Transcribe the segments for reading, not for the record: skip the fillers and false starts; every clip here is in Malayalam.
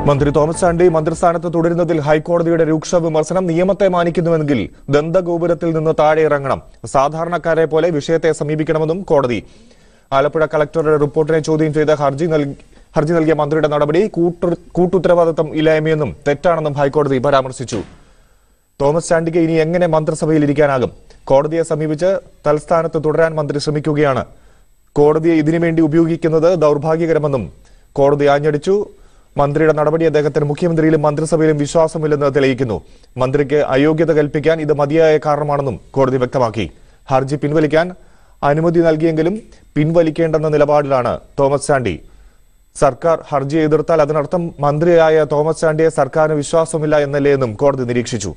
മന്ത്രി തോമസ് ചാണ്ടി മന്ത്രിസ്ഥാനത്ത് തുടരുന്നതിൽ ഹൈക്കോടതിയുടെ രൂക്ഷ വിമർശനം. നിയമത്തെ മാനിക്കുന്നുവെങ്കിൽ ദന്തഗോപുരത്തിൽ നിന്ന് താഴെ ഇറങ്ങണം, സാധാരണക്കാരെ പോലെ വിഷയത്തെ സമീപിക്കണമെന്നും കോടതി. ആലപ്പുഴ കളക്ടറുടെ റിപ്പോർട്ടിനെ ചോദ്യം ചെയ്ത ഹർജി നൽകിയ മന്ത്രിയുടെ നടപടി കൂട്ടുത്തരവാദിത്തം ഇല്ലായ്മയെന്നും തെറ്റാണെന്നും ഹൈക്കോടതി പരാമർശിച്ചു. തോമസ് ചാണ്ടിക്ക് ഇനി എങ്ങനെ മന്ത്രിസഭയിൽ ഇരിക്കാനാകും? കോടതിയെ സമീപിച്ച് തൽസ്ഥാനത്ത് തുടരാൻ മന്ത്രി ശ്രമിക്കുകയാണ്. കോടതിയെ ഇതിനുവേണ്ടി ഉപയോഗിക്കുന്നത് ദൗർഭാഗ്യകരമെന്നും കോടതി ആഞ്ഞടിച്ചു. മന്ത്രിയുടെ നടപടി അദ്ദേഹത്തിന് മുഖ്യമന്ത്രിയിലും മന്ത്രിസഭയിലും വിശ്വാസമില്ലെന്ന് തെളിയിക്കുന്നു. മന്ത്രിക്ക് അയോഗ്യത കൽപ്പിക്കാൻ ഇത് മതിയായ കാരണമാണെന്നും കോടതി വ്യക്തമാക്കി. ഹർജി പിൻവലിക്കാൻ അനുമതി നൽകിയെങ്കിലും പിൻവലിക്കേണ്ടെന്ന നിലപാടിലാണ് തോമസ് ചാണ്ടി. സർക്കാർ ഹർജിയെ എതിർത്താൽ അതിനർത്ഥം മന്ത്രിയായ തോമസ് ചാണ്ടിയെ സർക്കാരിന് വിശ്വാസമില്ല എന്നല്ലേ എന്നും കോടതി നിരീക്ഷിച്ചു.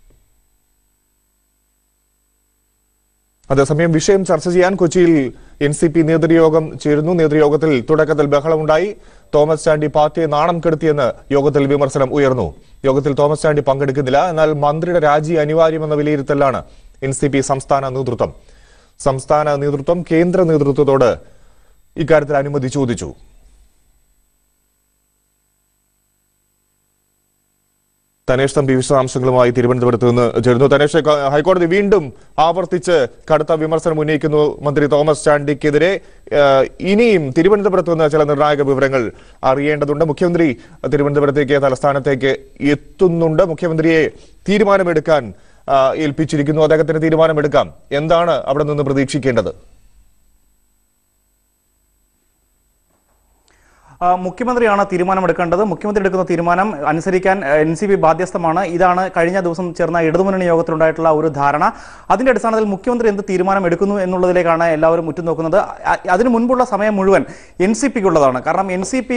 അതേസമയം വിഷയം ചർച്ച ചെയ്യാൻ കൊച്ചിയിൽ NCP നേതൃയോഗം ചേരുന്നു. നേതൃയോഗത്തിൽ തുടക്കത്തിൽ ബഹളമുണ്ടായി. തോമസ് ചാണ്ടി പാർട്ടിയെ നാണം കെടുത്തിയെന്ന് യോഗത്തിൽ വിമർശനം ഉയർന്നു. യോഗത്തിൽ തോമസ് ചാണ്ടി പങ്കെടുക്കുന്നില്ല. എന്നാൽ മന്ത്രിയുടെ രാജി അനിവാര്യമെന്ന വിലയിരുത്തലാണ് NCP സംസ്ഥാന നേതൃത്വം കേന്ദ്ര നേതൃത്വത്തോട് ഇക്കാര്യത്തിൽ അനുമതി ചോദിച്ചു. തനേഷ് തമ്പി വിശദാംശങ്ങളുമായി തിരുവനന്തപുരത്ത് നിന്ന് ചേരുന്നു. തനേഷ്, ഹൈക്കോടതി വീണ്ടും ആവർത്തിച്ച് കടുത്ത വിമർശനം ഉന്നയിക്കുന്നു മന്ത്രി തോമസ് ചാണ്ടിക്കെതിരെ. ഇനിയും തിരുവനന്തപുരത്ത് നിന്ന് ചില നിർണായക വിവരങ്ങൾ അറിയേണ്ടതുണ്ട്. മുഖ്യമന്ത്രി തിരുവനന്തപുരത്തേക്ക് തലസ്ഥാനത്തേക്ക് എത്തുന്നുണ്ട്. മുഖ്യമന്ത്രിയെ തീരുമാനമെടുക്കാൻ ഏൽപ്പിച്ചിരിക്കുന്നു. അദ്ദേഹത്തിന് തീരുമാനമെടുക്കാം. എന്താണ് അവിടെ നിന്ന് പ്രതീക്ഷിക്കേണ്ടത്? മുഖ്യമന്ത്രിയാണ് തീരുമാനമെടുക്കേണ്ടത്. മുഖ്യമന്ത്രി എടുക്കുന്ന തീരുമാനം അനുസരിക്കാൻ NCP ബാധ്യസ്ഥമാണ്. ഇതാണ് കഴിഞ്ഞ ദിവസം ചേർന്ന ഇടതുമുന്നണി യോഗത്തിലുണ്ടായിട്ടുള്ള ഒരു ധാരണ. അതിന്റെ അടിസ്ഥാനത്തിൽ മുഖ്യമന്ത്രി എന്ത് തീരുമാനം എടുക്കുന്നു എന്നുള്ളതിലേക്കാണ് എല്ലാവരും ഉറ്റുനോക്കുന്നത്. അതിനു മുൻപുള്ള സമയം മുഴുവൻ NCPക്കുള്ളതാണ്. കാരണം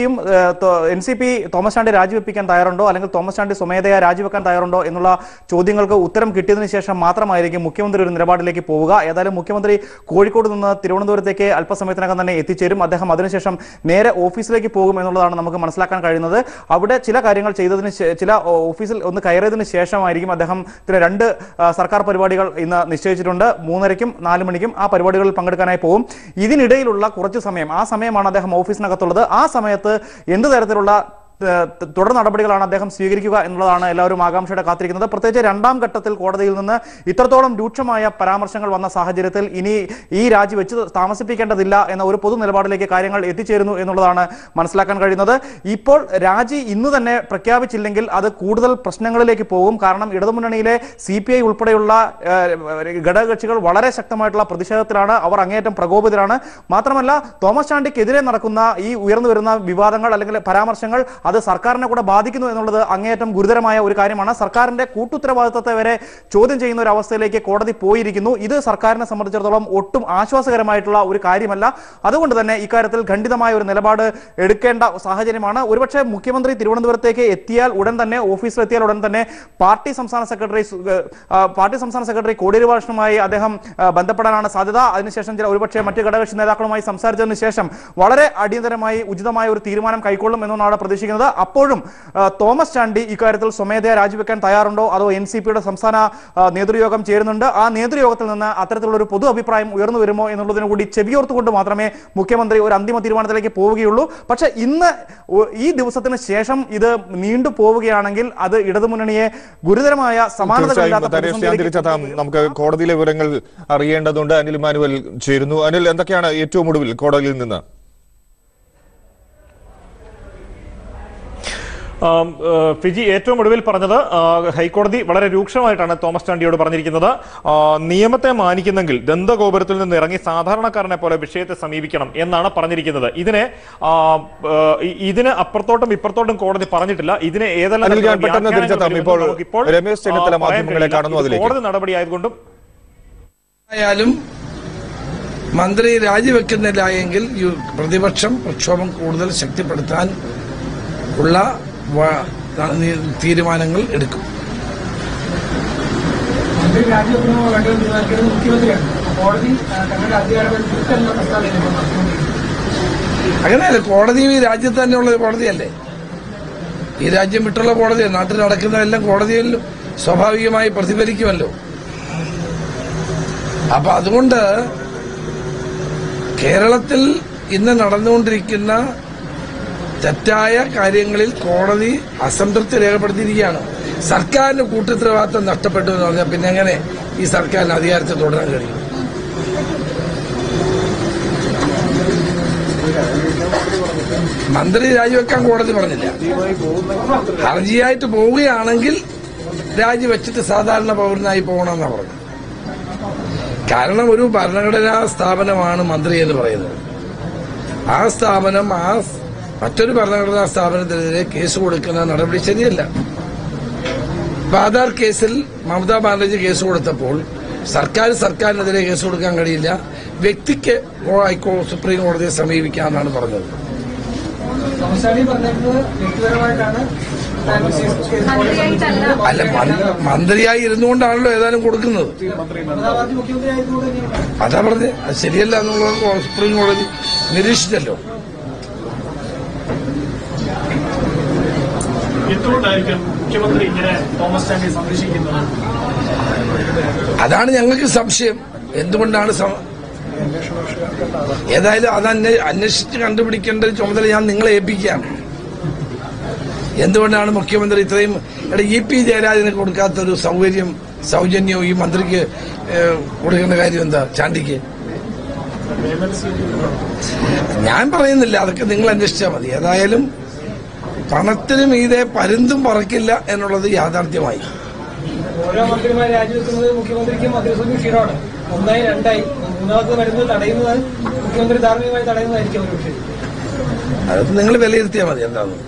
NCP തോമസ് ചാണ്ടി രാജിവെപ്പിക്കാൻ തയ്യാറുണ്ടോ, അല്ലെങ്കിൽ തോമസ് ചാണ്ടി സ്വമേധയാ രാജിവെക്കാൻ തയ്യാറുണ്ടോ എന്നുള്ള ചോദ്യങ്ങൾക്ക് ഉത്തരം കിട്ടിയതിനു ശേഷം മാത്രമായിരിക്കും മുഖ്യമന്ത്രി ഒരു നിലപാടിലേക്ക് പോവുക. ഏതായാലും മുഖ്യമന്ത്രി കോഴിക്കോട് നിന്ന് തിരുവനന്തപുരത്തേക്ക് അല്പസമയത്തിനകം തന്നെ എത്തിച്ചേരും. അദ്ദേഹം അതിനുശേഷം നേരെ ഓഫീസിലേക്ക് പോകും എന്നുള്ളതാണ് നമുക്ക് മനസ്സിലാക്കാൻ കഴിയുന്നത്. അവിടെ ചില കാര്യങ്ങൾ ചെയ്തതിന് ചില ഓഫീസിൽ ഒന്ന് കയറിയതിനു ശേഷമായിരിക്കും അദ്ദേഹത്തിന് 2 സർക്കാർ പരിപാടികൾ ഇന്ന് നിശ്ചയിച്ചിട്ടുണ്ട്. 3:30ക്കും 4 മണിക്കും ആ പരിപാടികളിൽ പങ്കെടുക്കാനായി പോകും. ഇതിനിടയിലുള്ള കുറച്ച് സമയം, ആ സമയമാണ് അദ്ദേഹം ഓഫീസിനകത്തുള്ളത്. ആ സമയത്ത് എന്ത് തരത്തിലുള്ള തുടർ നടപടികളാണ് അദ്ദേഹം സ്വീകരിക്കുക എന്നുള്ളതാണ് എല്ലാവരും ആകാംക്ഷയോടെ കാത്തിരിക്കുന്നത്. പ്രത്യേകിച്ച് 2ാം ഘട്ടത്തിൽ കോടതിയിൽ നിന്ന് ഇത്രത്തോളം രൂക്ഷമായ പരാമർശങ്ങൾ വന്ന സാഹചര്യത്തിൽ ഇനി ഈ രാജി വെച്ച് താമസിപ്പിക്കേണ്ടതില്ല എന്ന ഒരു പൊതു നിലപാടിലേക്ക് കാര്യങ്ങൾ എത്തിച്ചേരുന്നു എന്നുള്ളതാണ് മനസ്സിലാക്കാൻ കഴിയുന്നത്. ഇപ്പോൾ രാജി ഇന്ന് തന്നെ പ്രഖ്യാപിച്ചില്ലെങ്കിൽ അത് കൂടുതൽ പ്രശ്നങ്ങളിലേക്ക് പോകും. കാരണം ഇടതുമുന്നണിയിലെ CPI ഉൾപ്പെടെയുള്ള ഘടകകക്ഷികൾ വളരെ ശക്തമായിട്ടുള്ള പ്രതിഷേധത്തിലാണ്. അവർ അങ്ങേയറ്റം പ്രകോപിതരാണ്. മാത്രമല്ല, തോമസ് ചാണ്ടിക്കെതിരെ നടക്കുന്ന ഈ ഉയർന്നു വരുന്ന വിവാദങ്ങൾ അല്ലെങ്കിൽ പരാമർശങ്ങൾ അത് സർക്കാരിനെ കൂടെ ബാധിക്കുന്നു എന്നുള്ളത് അങ്ങേയറ്റം ഗുരുതരമായ ഒരു കാര്യമാണ്. സർക്കാരിന്റെ കൂട്ടുത്തരവാദിത്തത്തെ വരെ ചോദ്യം ചെയ്യുന്ന ഒരു അവസ്ഥയിലേക്ക് കോടതി പോയിരിക്കുന്നു. ഇത് സർക്കാരിനെ സംബന്ധിച്ചിടത്തോളം ഒട്ടും ആശ്വാസകരമായിട്ടുള്ള ഒരു കാര്യമല്ല. അതുകൊണ്ട് തന്നെ ഇക്കാര്യത്തിൽ ഖണ്ഡിതമായ ഒരു നിലപാട് എടുക്കേണ്ട സാഹചര്യമാണ്. ഒരുപക്ഷെ മുഖ്യമന്ത്രി തിരുവനന്തപുരത്തേക്ക് എത്തിയാൽ ഉടൻ തന്നെ, ഓഫീസിലെത്തിയാൽ ഉടൻ തന്നെ പാർട്ടി സംസ്ഥാന സെക്രട്ടറി കോടിയേരി ബാലകൃഷ്ണനുമായി അദ്ദേഹം ബന്ധപ്പെടാനാണ് സാധ്യത. അതിനുശേഷം ഒരുപക്ഷെ മറ്റ് ഘടകകക്ഷി നേതാക്കളുമായി സംസാരിച്ചതിന് ശേഷം വളരെ അടിയന്തരമായി ഉചിതമായ ഒരു തീരുമാനം കൈക്കൊള്ളും എന്നാണ് പ്രതീക്ഷിക്കുന്നത്. അപ്പോഴും തോമസ് ചാണ്ടി ഇക്കാര്യത്തിൽ സ്വമേധയാ രാജിവെക്കാൻ തയ്യാറുണ്ടോ, അതോ NCPയുടെ സംസ്ഥാന നേതൃയോഗം ചേരുന്നുണ്ട്, ആ നേതൃയോഗത്തിൽ നിന്ന് അത്തരത്തിലുള്ള ഒരു പൊതു അഭിപ്രായം ഉയർന്നു വരുമോ എന്നുള്ളതിനു കൂടി ചെവിയോർത്തുകൊണ്ട് മാത്രമേ മുഖ്യമന്ത്രി ഒരു അന്തിമ തീരുമാനത്തിലേക്ക് പോവുകയുള്ളൂ. പക്ഷേ ഇന്ന് ഈ ദിവസത്തിന് ശേഷം ഇത് നീണ്ടു പോവുകയാണെങ്കിൽ അത് ഇടതുമുന്നണിയെ ഗുരുതരമായ സമാനതകളില്ലാത്ത നമുക്ക് കോടതിയിലെ വിവരങ്ങൾ അറിയേണ്ടതുണ്ട്. അനിൽ മാനുവൽ ചേരുന്നു. അനിൽ, എന്തൊക്കെയാണ് ഏറ്റവും ഒടുവിൽ കോടതിയിൽ നിന്ന്? ഫിജി, ഏറ്റവും ഒടുവിൽ പറഞ്ഞത് ഹൈക്കോടതി വളരെ രൂക്ഷമായിട്ടാണ് തോമസ് ചാണ്ടിയോട് പറഞ്ഞിരിക്കുന്നത്. നിയമത്തെ മാനിക്കുന്നെങ്കിൽ ദന്തഗോപുരത്തിൽ നിന്ന് ഇറങ്ങി സാധാരണക്കാരനെ പോലെ വിഷയത്തെ സമീപിക്കണം എന്നാണ് പറഞ്ഞിരിക്കുന്നത്. ഇതിന് അപ്പുറത്തോട്ടും ഇപ്പുറത്തോട്ടും കോടതി പറഞ്ഞിട്ടില്ല. ഇതിനെ ഏതെല്ലാം കോടതി നടപടി ആയതുകൊണ്ടും ആയാലും മന്ത്രി രാജിവെക്കുന്നില്ല എങ്കിൽ പ്രതിപക്ഷം പ്രക്ഷോഭം കൂടുതൽ ശക്തിപ്പെടുത്താൻ ഉള്ള തീരുമാനങ്ങൾ എടുക്കും. അങ്ങനെയല്ല, കോടതി ഈ രാജ്യത്ത് തന്നെയുള്ള കോടതിയല്ലേ, ഈ രാജ്യം വിട്ടുള്ള കോടതിയാണ്. നാട്ടിൽ നടക്കുന്നതെല്ലാം കോടതിയിൽ സ്വാഭാവികമായി പ്രതിഫലിക്കുമല്ലോ. അപ്പൊ അതുകൊണ്ട് കേരളത്തിൽ ഇന്ന് നടന്നുകൊണ്ടിരിക്കുന്ന തെറ്റായ കാര്യങ്ങളിൽ കോടതി അസംതൃപ്തി രേഖപ്പെടുത്തിയിരിക്കുകയാണ്. സർക്കാരിന് കൂട്ടുത്തരവാദിത്തം നഷ്ടപ്പെട്ടു എന്ന് പറഞ്ഞാൽ പിന്നെ എങ്ങനെ ഈ സർക്കാരിന് അധികാരത്തിൽ തുടരാൻ കഴിയും? മന്ത്രി രാജിവെക്കാൻ കോടതി പറഞ്ഞില്ല. ഹർജിയായിട്ട് പോവുകയാണെങ്കിൽ രാജിവെച്ചിട്ട് സാധാരണ പൗരനായി പോകണമെന്നാണ് പറഞ്ഞത്. കാരണം ഒരു ഭരണഘടനാ സ്ഥാപനമാണ് മന്ത്രി എന്ന് പറയുന്നത്. ആ സ്ഥാപനം മറ്റൊരു ഭരണഘടനാ സ്ഥാപനത്തിനെതിരെ കേസ് കൊടുക്കുന്ന നടപടി ശരിയല്ല. ആധാർ കേസിൽ മമതാ ബാനർജി കേസ് കൊടുത്തപ്പോൾ സർക്കാരിനെതിരെ കേസ് കൊടുക്കാൻ കഴിയില്ല, വ്യക്തിക്ക് സുപ്രീം കോടതിയെ സമീപിക്കാമെന്നാണ് പറഞ്ഞത്. അല്ല, മന്ത്രിയായി ഇരുന്നുകൊണ്ടാണല്ലോ ഏതായാലും കൊടുക്കുന്നത്. അതാ പറഞ്ഞത്, അത് ശരിയല്ല എന്നുള്ളത് സുപ്രീം കോടതി നിരീക്ഷിച്ചല്ലോ. അതാണ് ഞങ്ങൾക്ക് സംശയം. എന്തുകൊണ്ടാണ് ഏതായാലും അത് അന്വേഷിച്ച് കണ്ടുപിടിക്കേണ്ട ചുമതല ഞാൻ നിങ്ങളെ ഏൽപ്പിക്കുകയാണ്. എന്തുകൊണ്ടാണ് മുഖ്യമന്ത്രി ഇത്രയും EP ജയരാജന് കൊടുക്കാത്തൊരു സൗജന്യവും ഈ മന്ത്രിക്ക് കൊടുക്കേണ്ട കാര്യം എന്താ? ചാണ്ടിക്ക് ഞാൻ പറയുന്നില്ല, അതൊക്കെ നിങ്ങൾ അന്വേഷിച്ചാൽ മതി. ഏതായാലും പണത്തിന് മീതെ പരുന്തും പറക്കില്ല എന്നുള്ളത് യാഥാർത്ഥ്യമായി. ഓരോ മന്ത്രിമാർ രാജിവെക്കുന്നത് മുഖ്യമന്ത്രിക്കും മന്ത്രിസഭയ്ക്കും ക്ഷീണമാണ്. 1 2 മൂന്നാമത് വരുന്നത് തടയുന്നത് മുഖ്യമന്ത്രി ധാർമ്മികമായി തടയുന്നതായിരിക്കും ഒരു വിഷയം. അത് നിങ്ങൾ വിലയിരുത്തിയാൽ മതി എന്താണെന്ന്.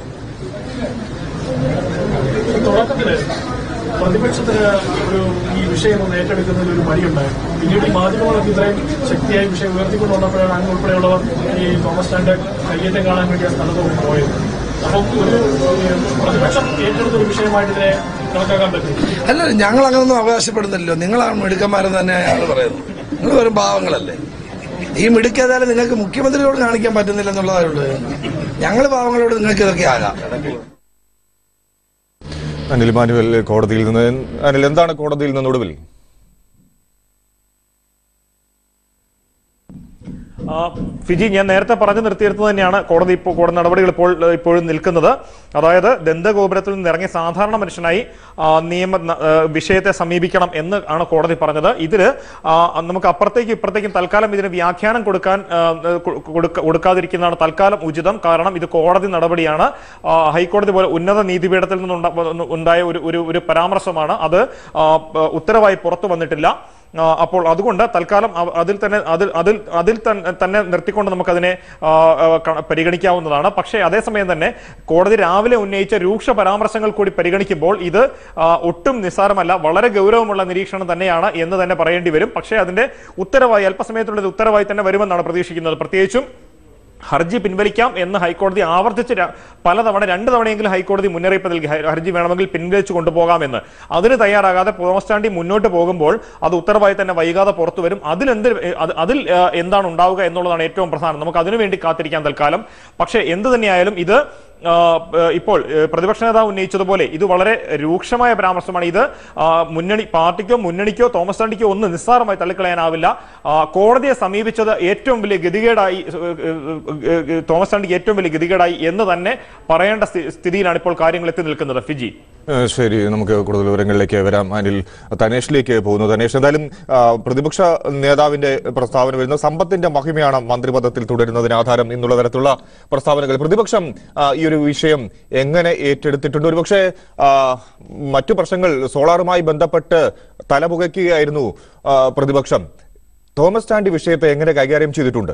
തുടക്കത്തില് പ്രതിപക്ഷത്തിന് ഈ വിഷയം ഒന്ന് ഏറ്റെടുക്കുന്നതിൽ ഒരു മടിയുണ്ടായിരുന്നു. പിന്നീട് മാധ്യമങ്ങളൊക്കെ ഇത്രയും ശക്തിയായി വിഷയം ഉയർത്തിക്കൊണ്ട് വന്നപ്പോഴാണ് അങ്ങ് ഉൾപ്പെടെയുള്ളവർ ഈ തോമസ് ചാണ്ടി കയ്യേറ്റം കാണാൻ വേണ്ടി ആ സ്ഥലത്ത് പോയത്. അപ്പം ഒരു പ്രതിപക്ഷം ഏറ്റെടുത്തൊരു വിഷയമായിട്ട് ഇതിനെ കണക്കാക്കാൻ പറ്റും. അല്ല, ഞങ്ങൾ അങ്ങനൊന്നും അവകാശപ്പെടുന്നില്ലല്ലോ. നിങ്ങളാണ് മിടുക്കന്മാരെന്ന് തന്നെ അയാൾ പറയുന്നത്. നിങ്ങൾ വെറും പാവങ്ങളല്ലേ. ഈ മിടുക്കേതായാലും നിങ്ങൾക്ക് മുഖ്യമന്ത്രിയോട് കാണിക്കാൻ പറ്റുന്നില്ല എന്നുള്ളതായുള്ളൂ. ഞങ്ങൾ പാവങ്ങളോട് നിങ്ങൾക്ക് ഇതൊക്കെ ആകാം. അനിൽ മാനുവൽ കോടതിയിൽ നിന്ന്. അനിൽ, എന്താണ് കോടതിയിൽ നിന്ന് ഒടുവിൽ? ഫിജി, ഞാൻ നേരത്തെ പറഞ്ഞു നിർത്തിയെടുത്തത് തന്നെയാണ് കോടതി നടപടികൾ ഇപ്പോഴും നിൽക്കുന്നത്. അതായത് ദന്തഗോപുരത്തിൽ നിന്ന് ഇറങ്ങി സാധാരണ മനുഷ്യനായി വിഷയത്തെ സമീപിക്കണം എന്ന് ആണ് കോടതി പറഞ്ഞത്. ഇതിൽ നമുക്ക് അപ്പുറത്തേക്കും ഇപ്പുറത്തേക്കും തൽക്കാലം ഇതിന് വ്യാഖ്യാനം കൊടുക്കാതിരിക്കുന്നതാണ് തൽക്കാലം ഉചിതം. കാരണം ഇത് കോടതി നടപടിയാണ്. ഹൈക്കോടതി പോലെ ഉന്നത നീതിപീഠത്തിൽ നിന്നുണ്ടായ ഒരു പരാമർശമാണ്. അത് ഉത്തരവായി പുറത്തു വന്നിട്ടില്ല. അപ്പോൾ അതുകൊണ്ട് തൽക്കാലം അതിൽ തന്നെ നിർത്തിക്കൊണ്ട് നമുക്കതിനെ പരിഗണിക്കാവുന്നതാണ്. പക്ഷേ അതേസമയം തന്നെ കോടതി രാവിലെ ഉന്നയിച്ച രൂക്ഷ പരാമർശങ്ങൾ കൂടി പരിഗണിക്കുമ്പോൾ ഇത് ഒട്ടും നിസ്സാരമല്ല, വളരെ ഗൗരവമുള്ള നിരീക്ഷണം തന്നെയാണ് എന്ന് തന്നെ പറയേണ്ടി വരും. പക്ഷേ അതിന്റെ ഉത്തരവായി അല്പസമയത്തുള്ള ഉത്തരവായി തന്നെ വരുമെന്നാണ് പ്രതീക്ഷിക്കുന്നത്. പ്രത്യേകിച്ചും ഹർജി പിൻവലിക്കാം എന്ന് ഹൈക്കോടതി ആവർത്തിച്ച് പലതവണ 2 തവണയെങ്കിലും ഹൈക്കോടതി മുന്നറിയിപ്പ് നൽകി ഹർജി വേണമെങ്കിൽ പിൻവലിച്ചു കൊണ്ടുപോകാമെന്ന്. അതിന് തയ്യാറാകാതെ തോമസ് ചാണ്ടി മുന്നോട്ട് പോകുമ്പോൾ അത് ഉത്തരവായി തന്നെ വൈകാതെ പുറത്തു വരും. അതിൽ എന്താണ് ഉണ്ടാവുക എന്നുള്ളതാണ് ഏറ്റവും പ്രധാനം. നമുക്ക് അതിനുവേണ്ടി കാത്തിരിക്കാൻ തൽക്കാലം. പക്ഷേ എന്ത് തന്നെയായാലും ഇത് ഇപ്പോൾ പ്രതിപക്ഷ നേതാവ് ഉന്നയിച്ചതുപോലെ ഇത് വളരെ രൂക്ഷമായ പരാമർശമാണ്. ഇത് പാർട്ടിക്കോ മുന്നണിക്കോ തോമസ് ചാണ്ടിക്കോ ഒന്നും നിസ്സാരമായി തള്ളിക്കളയാനാവില്ല. കോടതിയെ സമീപിച്ചത് ഏറ്റവും വലിയ ഗതികേടായി, തോമസ് ചാണ്ടിക്ക് ഏറ്റവും വലിയ ഗതികേടായി എന്ന് തന്നെ പറയേണ്ട സ്ഥിതിയിലാണ് ഇപ്പോൾ കാര്യങ്ങൾ എത്തി നിൽക്കുന്നത്. ഫിജി, ശരി, നമുക്ക് കൂടുതൽ വിവരങ്ങളിലേക്ക് വരാം. അനിൽ, തനേഷിലേക്ക് പോകുന്നു. തനേഷ്, എന്തായാലും പ്രതിപക്ഷ നേതാവിന്റെ പ്രസ്താവന വരുന്ന സമ്പത്തിന്റെ മഹിമയാണ് മന്ത്രിപദത്തിൽ തുടരുന്നതിന് ആധാരം എന്നുള്ള തരത്തിലുള്ള പ്രസ്താവനകൾ പ്രതിപക്ഷം ഈ ഒരു വിഷയം എങ്ങനെ ഏറ്റെടുത്തിട്ടുണ്ട്? ഒരുപക്ഷെ മറ്റു പ്രശ്നങ്ങൾ സോളാറുമായി ബന്ധപ്പെട്ട് തലപുകയ്ക്കുകയായിരുന്നു പ്രതിപക്ഷം. തോമസ് ചാണ്ടി വിഷയത്തെ എങ്ങനെ കൈകാര്യം ചെയ്തിട്ടുണ്ട്?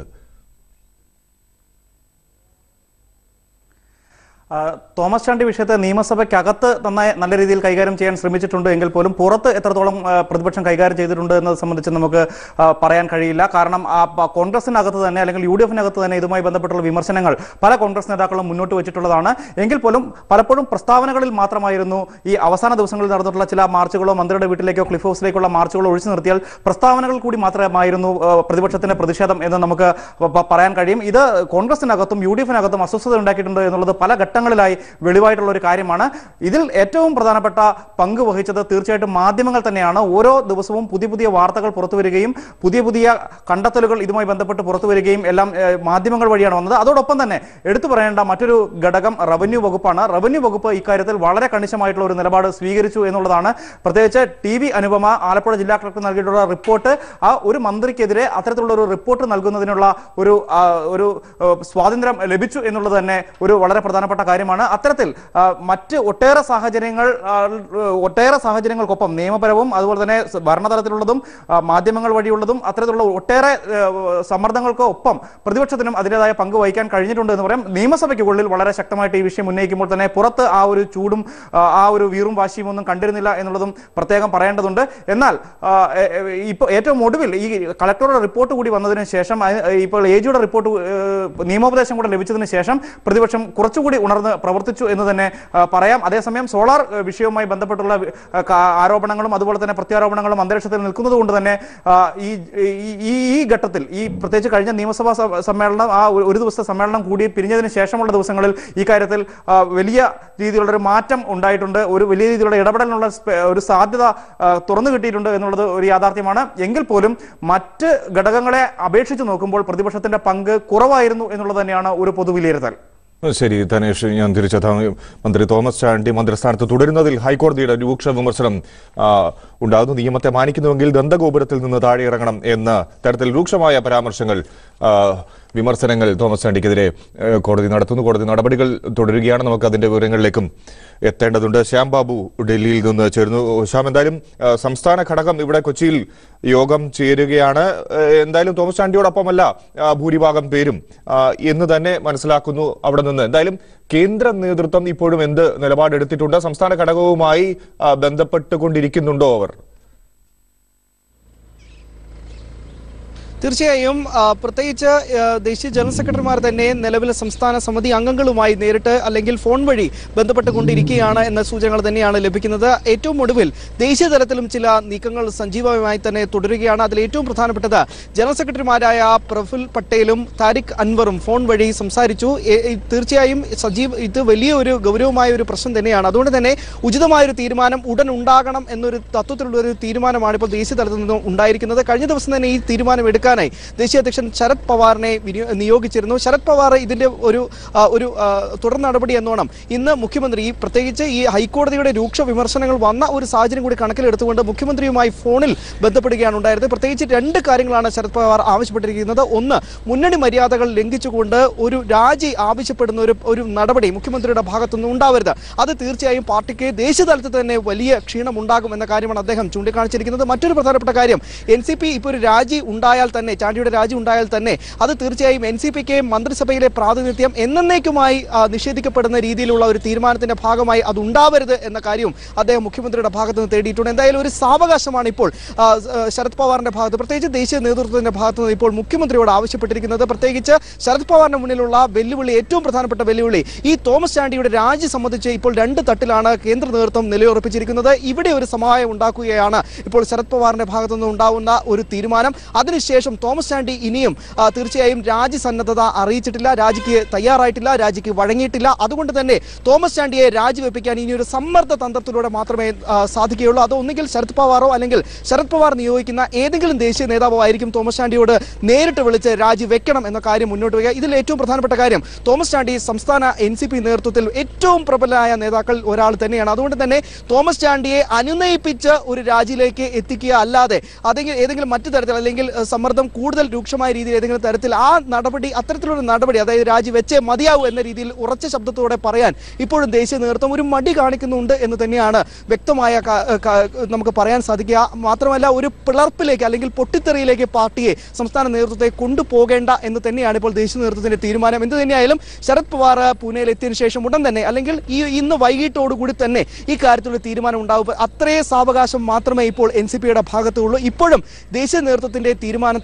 തോമസ് ചാണ്ടി വിഷയത്തെ നിയമസഭയ്ക്കകത്ത് നന്നായി നല്ല രീതിയിൽ കൈകാര്യം ചെയ്യാൻ ശ്രമിച്ചിട്ടുണ്ട് എങ്കിൽ പോലും പുറത്ത് എത്രത്തോളം പ്രതിപക്ഷം കൈകാര്യം ചെയ്തിട്ടുണ്ട് എന്നത് സംബന്ധിച്ച് നമുക്ക് പറയാൻ കഴിയില്ല. കാരണം കോൺഗ്രസിനകത്ത് തന്നെ അല്ലെങ്കിൽ UDF-നകത്ത് തന്നെ ഇതുമായി ബന്ധപ്പെട്ടുള്ള വിമർശനങ്ങൾ പല കോൺഗ്രസ് നേതാക്കളും മുന്നോട്ട് വെച്ചിട്ടുള്ളതാണ്. എങ്കിൽ പോലും പലപ്പോഴും പ്രസ്താവനകളിൽ മാത്രമായിരുന്നു ഈ അവസാന ദിവസങ്ങളിൽ നടന്നിട്ടുള്ള ചില മാർച്ചുകളോ മന്ത്രിയുടെ വീട്ടിലേക്കോ ക്ലിഫ് ഹൗസിലേക്കുള്ള മാർച്ചുകളോ ഒഴിച്ചു നിർത്തിയാൽ പ്രസ്താവനകൾ കൂടി മാത്രമായിരുന്നു പ്രതിപക്ഷത്തിന്റെ പ്രതിഷേധം എന്ന് നമുക്ക് പറയാൻ കഴിയും. ഇത് കോൺഗ്രസിനകത്തും UDF-നകത്തും അസ്വസ്ഥത ഉണ്ടാക്കിയിട്ടുണ്ട് എന്നുള്ളത് പല ഘട്ടങ്ങളിലായി വെളിവായിട്ടുള്ള ഒരു കാര്യമാണ്. ഇതിൽ ഏറ്റവും പ്രധാനപ്പെട്ട പങ്ക് വഹിച്ചത് തീർച്ചയായിട്ടും മാധ്യമങ്ങൾ തന്നെയാണ്. ഓരോ ദിവസവും പുതിയ പുതിയ വാർത്തകൾ പുറത്തുവരികയും പുതിയ പുതിയ കണ്ടെത്തലുകൾ ഇതുമായി ബന്ധപ്പെട്ട് പുറത്തുവരികയും എല്ലാം മാധ്യമങ്ങൾ വഴിയാണ് വന്നത്. അതോടൊപ്പം തന്നെ എടുത്തു പറയേണ്ട മറ്റൊരു ഘടകം റവന്യൂ വകുപ്പാണ്. റവന്യൂ വകുപ്പ് ഇക്കാര്യത്തിൽ വളരെ കണിശമായിട്ടുള്ള ഒരു നിലപാട് സ്വീകരിച്ചു എന്നുള്ളതാണ്. പ്രത്യേകിച്ച് TV അനുപമ ആലപ്പുഴ ജില്ലാ കളക്ടർ നൽകിയിട്ടുള്ള റിപ്പോർട്ട്, ആ ഒരു മന്ത്രിക്കെതിരെ അത്തരത്തിലുള്ള ഒരു റിപ്പോർട്ട് നൽകുന്നതിനുള്ള ഒരു സ്വാതന്ത്ര്യം ലഭിച്ചു എന്നുള്ളത് തന്നെ ഒരു വളരെ പ്രധാനപ്പെട്ട കാര്യമാണ്. അത്തരത്തിൽ മറ്റ് ഒട്ടേറെ സാഹചര്യങ്ങൾക്കൊപ്പം നിയമപരവും അതുപോലെ തന്നെ ഭരണതലത്തിലുള്ളതും മാധ്യമങ്ങൾ വഴിയുള്ളതും അത്തരത്തിലുള്ള ഒട്ടേറെ സമ്മർദ്ദങ്ങൾക്ക് ഒപ്പം പ്രതിപക്ഷത്തിനും അതിൻ്റെതായ പങ്ക് വഹിക്കാൻ കഴിഞ്ഞിട്ടുണ്ട് എന്ന് പറയാം. നിയമസഭയ്ക്കുള്ളിൽ വളരെ ശക്തമായിട്ട് ഈ വിഷയം ഉന്നയിക്കുമ്പോൾ തന്നെ പുറത്ത് ആ ഒരു ചൂടും ആ ഒരു വീറും വാശിയും ഒന്നും കണ്ടിരുന്നില്ല എന്നുള്ളതും പ്രത്യേകം പറയേണ്ടതുണ്ട്. എന്നാൽ ഇപ്പോൾ ഏറ്റവും ഒടുവിൽ ഈ കളക്ടറുടെ റിപ്പോർട്ട് കൂടി വന്നതിന് ശേഷം, ഇപ്പോൾ AGയുടെ റിപ്പോർട്ട് നിയമോപദേശം കൂടെ ലഭിച്ചതിന് ശേഷം പ്രതിപക്ഷം കുറച്ചുകൂടി ഉണർന്ന് പ്രവർത്തിച്ചു എന്ന് തന്നെ പറയാം. അതേസമയം സോളാർ വിഷയവുമായി ബന്ധപ്പെട്ടുള്ള ആരോപണങ്ങളും അതുപോലെ തന്നെ പ്രത്യാരോപണങ്ങളും അന്തരീക്ഷത്തിൽ നിൽക്കുന്നത് കൊണ്ട് തന്നെ ഈ ഘട്ടത്തിൽ പ്രത്യേകിച്ച് കഴിഞ്ഞ നിയമസഭാ സമ്മേളനം ആ ഒരു ദിവസത്തെ സമ്മേളനം കൂടി പിരിഞ്ഞതിന് ശേഷമുള്ള ദിവസങ്ങളിൽ ഈ കാര്യത്തിൽ വലിയ രീതിയിലുള്ള ഒരു മാറ്റം ഉണ്ടായിട്ടുണ്ട്. ഒരു വലിയ രീതിയിലുള്ള ഇടപെടലിനുള്ള ഒരു സാധ്യത തുറന്നു കിട്ടിയിട്ടുണ്ട് എന്നുള്ളത് ഒരു യാഥാർത്ഥ്യമാണ്. എങ്കിൽ പോലും മറ്റ് ഘടകങ്ങളെ അപേക്ഷിച്ച് നോക്കുമ്പോൾ പ്രതിപക്ഷത്തിന്റെ പങ്ക് കുറവായിരുന്നു എന്നുള്ളത് തന്നെയാണ് ഒരു പൊതുവിലയിരുത്തൽ. ശരി ധനേഷ്, ഞാൻ തിരിച്ചെത്താം. മന്ത്രി തോമസ് ചാണ്ടി മന്ത്രിസ്ഥാനത്ത് തുടരുന്നതിൽ ഹൈക്കോടതിയുടെ രൂക്ഷ വിമർശനം ഉണ്ടാകുന്നു. നിയമത്തെ മാനിക്കുന്നുവെങ്കിൽ ദന്തഗോപുരത്തിൽ നിന്ന് താഴെ ഇറങ്ങണം എന്ന തരത്തിൽ രൂക്ഷമായ പരാമർശങ്ങൾ, വിമർശനങ്ങൾ തോമസ് ചാണ്ടിക്കെതിരെ കോടതി നടത്തുന്നു. കോടതി നടപടികൾ തുടരുകയാണ്. നമുക്ക് അതിന്റെ വിവരങ്ങളിലേക്കും എത്തേണ്ടതുണ്ട്. ശ്യാം ബാബു ഡൽഹിയിൽ നിന്ന് ചേരുന്നു. ശ്യാം, എന്തായാലും സംസ്ഥാന ഘടകം ഇവിടെ കൊച്ചിയിൽ യോഗം ചേരുകയാണ്. എന്തായാലും തോമസ് ചാണ്ടിയോടൊപ്പമല്ല ഭൂരിഭാഗം പേരും എന്ന് തന്നെ മനസ്സിലാക്കുന്നു. അവിടെ നിന്ന് എന്തായാലും കേന്ദ്ര നേതൃത്വം ഇപ്പോഴും എന്ത് നിലപാടെടുത്തിട്ടുണ്ട്? സംസ്ഥാന ഘടകവുമായി ബന്ധപ്പെട്ടുകൊണ്ടിരിക്കുന്നുണ്ടോ അവർ? തീർച്ചയായും പ്രത്യേകിച്ച് ദേശീയ ജനറൽ സെക്രട്ടറിമാർ തന്നെ നിലവിലെ സംസ്ഥാന സമിതി അംഗങ്ങളുമായി നേരിട്ട് അല്ലെങ്കിൽ ഫോൺ വഴി ബന്ധപ്പെട്ടുകൊണ്ടിരിക്കുകയാണ് എന്ന സൂചനകൾ തന്നെയാണ് ലഭിക്കുന്നത്. ഏറ്റവും ഒടുവിൽ ദേശീയ തലത്തിലും ചില നീക്കങ്ങൾ സജീവമായി തന്നെ തുടരുകയാണ്. അതിൽ ഏറ്റവും പ്രധാനപ്പെട്ടത് ജനറൽ സെക്രട്ടറിമാരായ പ്രഫുൽ പട്ടേലും താരിഖ് അൻവറും ഫോൺ വഴി സംസാരിച്ചു. തീർച്ചയായും ഇത് വലിയൊരു ഗൗരവമായ ഒരു പ്രശ്നം തന്നെയാണ്. അതുകൊണ്ട് തന്നെ ഉചിതമായൊരു തീരുമാനം ഉടൻ ഉണ്ടാകണം എന്നൊരു തത്വത്തിലുള്ള ഒരു തീരുമാനമാണ് ഇപ്പോൾ ദേശീയ തലത്തിൽ നിന്ന് ഉണ്ടായിരിക്കുന്നത്. കഴിഞ്ഞ ദിവസം തന്നെ ഈ തീരുമാനം എടുക്കാനായി ദേശീയ അധ്യക്ഷൻ ശരത് പവാറിനെ നിയോഗിച്ചിരുന്നു. ശരത് പവാർ ഇതിന്റെ ഒരു തുടർ നടപടി എന്നോണം ഇന്ന് മുഖ്യമന്ത്രി, പ്രത്യേകിച്ച് ഈ ഹൈക്കോടതിയുടെ രൂക്ഷ വിമർശനങ്ങൾ വന്ന ഒരു സാഹചര്യം കൂടി കണക്കിലെടുത്തുകൊണ്ട് മുഖ്യമന്ത്രിയുമായി ഫോണിൽ ബന്ധപ്പെടുകയാണ് ഉണ്ടായത്. പ്രത്യേകിച്ച് രണ്ട് കാര്യങ്ങളാണ് ശരത് പവാർ ആവശ്യപ്പെട്ടിരിക്കുന്നത്. ഒന്ന്, മുന്നണി മര്യാദകൾ ലംഘിച്ചുകൊണ്ട് ഒരു രാജി ആവശ്യപ്പെടുന്ന ഒരു നടപടി മുഖ്യമന്ത്രിയുടെ ഭാഗത്തുനിന്ന് ഉണ്ടാവരുത്. അത് തീർച്ചയായും പാർട്ടിക്ക് ദേശീയ തലത്തിൽ തന്നെ വലിയ ക്ഷീണം ഉണ്ടാകും എന്ന കാര്യമാണ് അദ്ദേഹം ചൂണ്ടിക്കാണിച്ചിരിക്കുന്നത്. മറ്റൊരു പ്രധാനപ്പെട്ട കാര്യം, NCP ഇപ്പോൾ ഒരു രാജി ഉണ്ടായാൽ തന്നെ, ചാണ്ടിയുടെ രാജി ഉണ്ടായാൽ തന്നെ അത് തീർച്ചയായും NCPക്ക് മന്ത്രിസഭയിലെ പ്രാതിനിധ്യം എന്നേക്കുമായി നിഷേധിക്കപ്പെടുന്ന രീതിയിലുള്ള ഒരു തീരുമാനത്തിന്റെ ഭാഗമായി അത് ഉണ്ടാവരുത് എന്ന കാര്യവും അദ്ദേഹം മുഖ്യമന്ത്രിയുടെ ഭാഗത്ത് നിന്ന് തേടിയിട്ടുണ്ട്. എന്തായാലും ഒരു സാവകാശമാണ് ഇപ്പോൾ ശരത് പവാറിന്റെ ഭാഗത്ത്, പ്രത്യേകിച്ച് ദേശീയ നേതൃത്വത്തിന്റെ ഭാഗത്ത് നിന്ന് ഇപ്പോൾ മുഖ്യമന്ത്രിയോട് ആവശ്യപ്പെട്ടിരിക്കുന്നത്. പ്രത്യേകിച്ച് ശരത് പവാറിന്റെ മുന്നിലുള്ള വെല്ലുവിളി, ഏറ്റവും പ്രധാനപ്പെട്ട വെല്ലുവിളി, ഈ തോമസ് ചാണ്ടിയുടെ രാജി സംബന്ധിച്ച് ഇപ്പോൾ രണ്ട് തട്ടിലാണ് കേന്ദ്ര നേതൃത്വം നിലയുറപ്പിച്ചിരിക്കുന്നത്. ഇവിടെ ഒരു സമവായം ഉണ്ടാക്കുകയാണ് ഇപ്പോൾ ശരത് പവാറിന്റെ ഭാഗത്തു നിന്ന് ഉണ്ടാവുന്ന ഒരു തീരുമാനം. അതിനുശേഷം തോമസ് ചാണ്ടി ഇനിയും തീർച്ചയായും രാജി സന്നദ്ധത അറിയിച്ചിട്ടില്ല, രാജിക്ക് തയ്യാറായിട്ടില്ല, രാജിക്ക് വഴങ്ങിയിട്ടില്ല. അതുകൊണ്ട് തന്നെ തോമസ് ചാണ്ടിയെ രാജിവെപ്പിക്കാൻ ഇനി ഒരു സമ്മർദ്ദ തന്ത്രത്തിലൂടെ മാത്രമേ സാധിക്കുകയുള്ളൂ. അത് ഒന്നുകിൽ ശരത് പവാറോ അല്ലെങ്കിൽ ശരത് പവാർ നിയോഗിക്കുന്ന ഏതെങ്കിലും ദേശീയ നേതാവോ ആയിരിക്കും തോമസ് ചാണ്ടിയോട് നേരിട്ട് വിളിച്ച് രാജിവെക്കണം എന്ന കാര്യം മുന്നോട്ട് വയ്ക്കുക. ഇതിൽ ഏറ്റവും പ്രധാനപ്പെട്ട കാര്യം, തോമസ് ചാണ്ടി സംസ്ഥാന NCP നേതൃത്വത്തിൽ ഏറ്റവും പ്രബലനായ നേതാക്കൾ ഒരാൾ തന്നെയാണ്. അതുകൊണ്ട് തന്നെ തോമസ് ചാണ്ടിയെ അനുനയിപ്പിച്ച് ഒരു രാജിയിലേക്ക് എത്തിക്കുക അല്ലാതെ ഏതെങ്കിലും മറ്റു തരത്തിൽ അല്ലെങ്കിൽ സമ്മർദ്ദം കൂടുതൽ രൂക്ഷമായ രീതിയിൽ ഏതെങ്കിലും തരത്തിൽ ആ നടപടി, അത്തരത്തിലൊരു നടപടി, അതായത് രാജിവെച്ചേ മതിയാവൂ എന്ന രീതിയിൽ ഉറച്ച ശബ്ദത്തോടെ പറയാൻ ഇപ്പോഴും ദേശീയ നേതൃത്വം ഒരു മടി കാണിക്കുന്നുണ്ട് എന്ന് തന്നെയാണ് വ്യക്തമായ നമുക്ക് പറയാൻ സാധിക്കുക. മാത്രമല്ല, ഒരു പിളർപ്പിലേക്ക് അല്ലെങ്കിൽ പൊട്ടിത്തെറിയിലേക്ക് പാർട്ടിയെ, സംസ്ഥാന നേതൃത്വത്തെ കൊണ്ടുപോകേണ്ട എന്ന് തന്നെയാണ് ഇപ്പോൾ ദേശീയ നേതൃത്വത്തിന്റെ തീരുമാനം. എന്ത് തന്നെയായാലും ശരത് പവാർ പൂനെയിൽ എത്തിയതിനു ശേഷം ഉടൻ തന്നെ അല്ലെങ്കിൽ ഇന്ന് വൈകിട്ടോടുകൂടി തന്നെ ഈ കാര്യത്തിലുള്ള തീരുമാനം ഉണ്ടാവും. അത്രേ സാവകാശം മാത്രമേ ഇപ്പോൾ NCPയുടെ ഭാഗത്തുള്ളൂ. ഇപ്പോഴും ദേശീയ നേതൃത്വത്തിന്റെ തീരുമാനത്തെ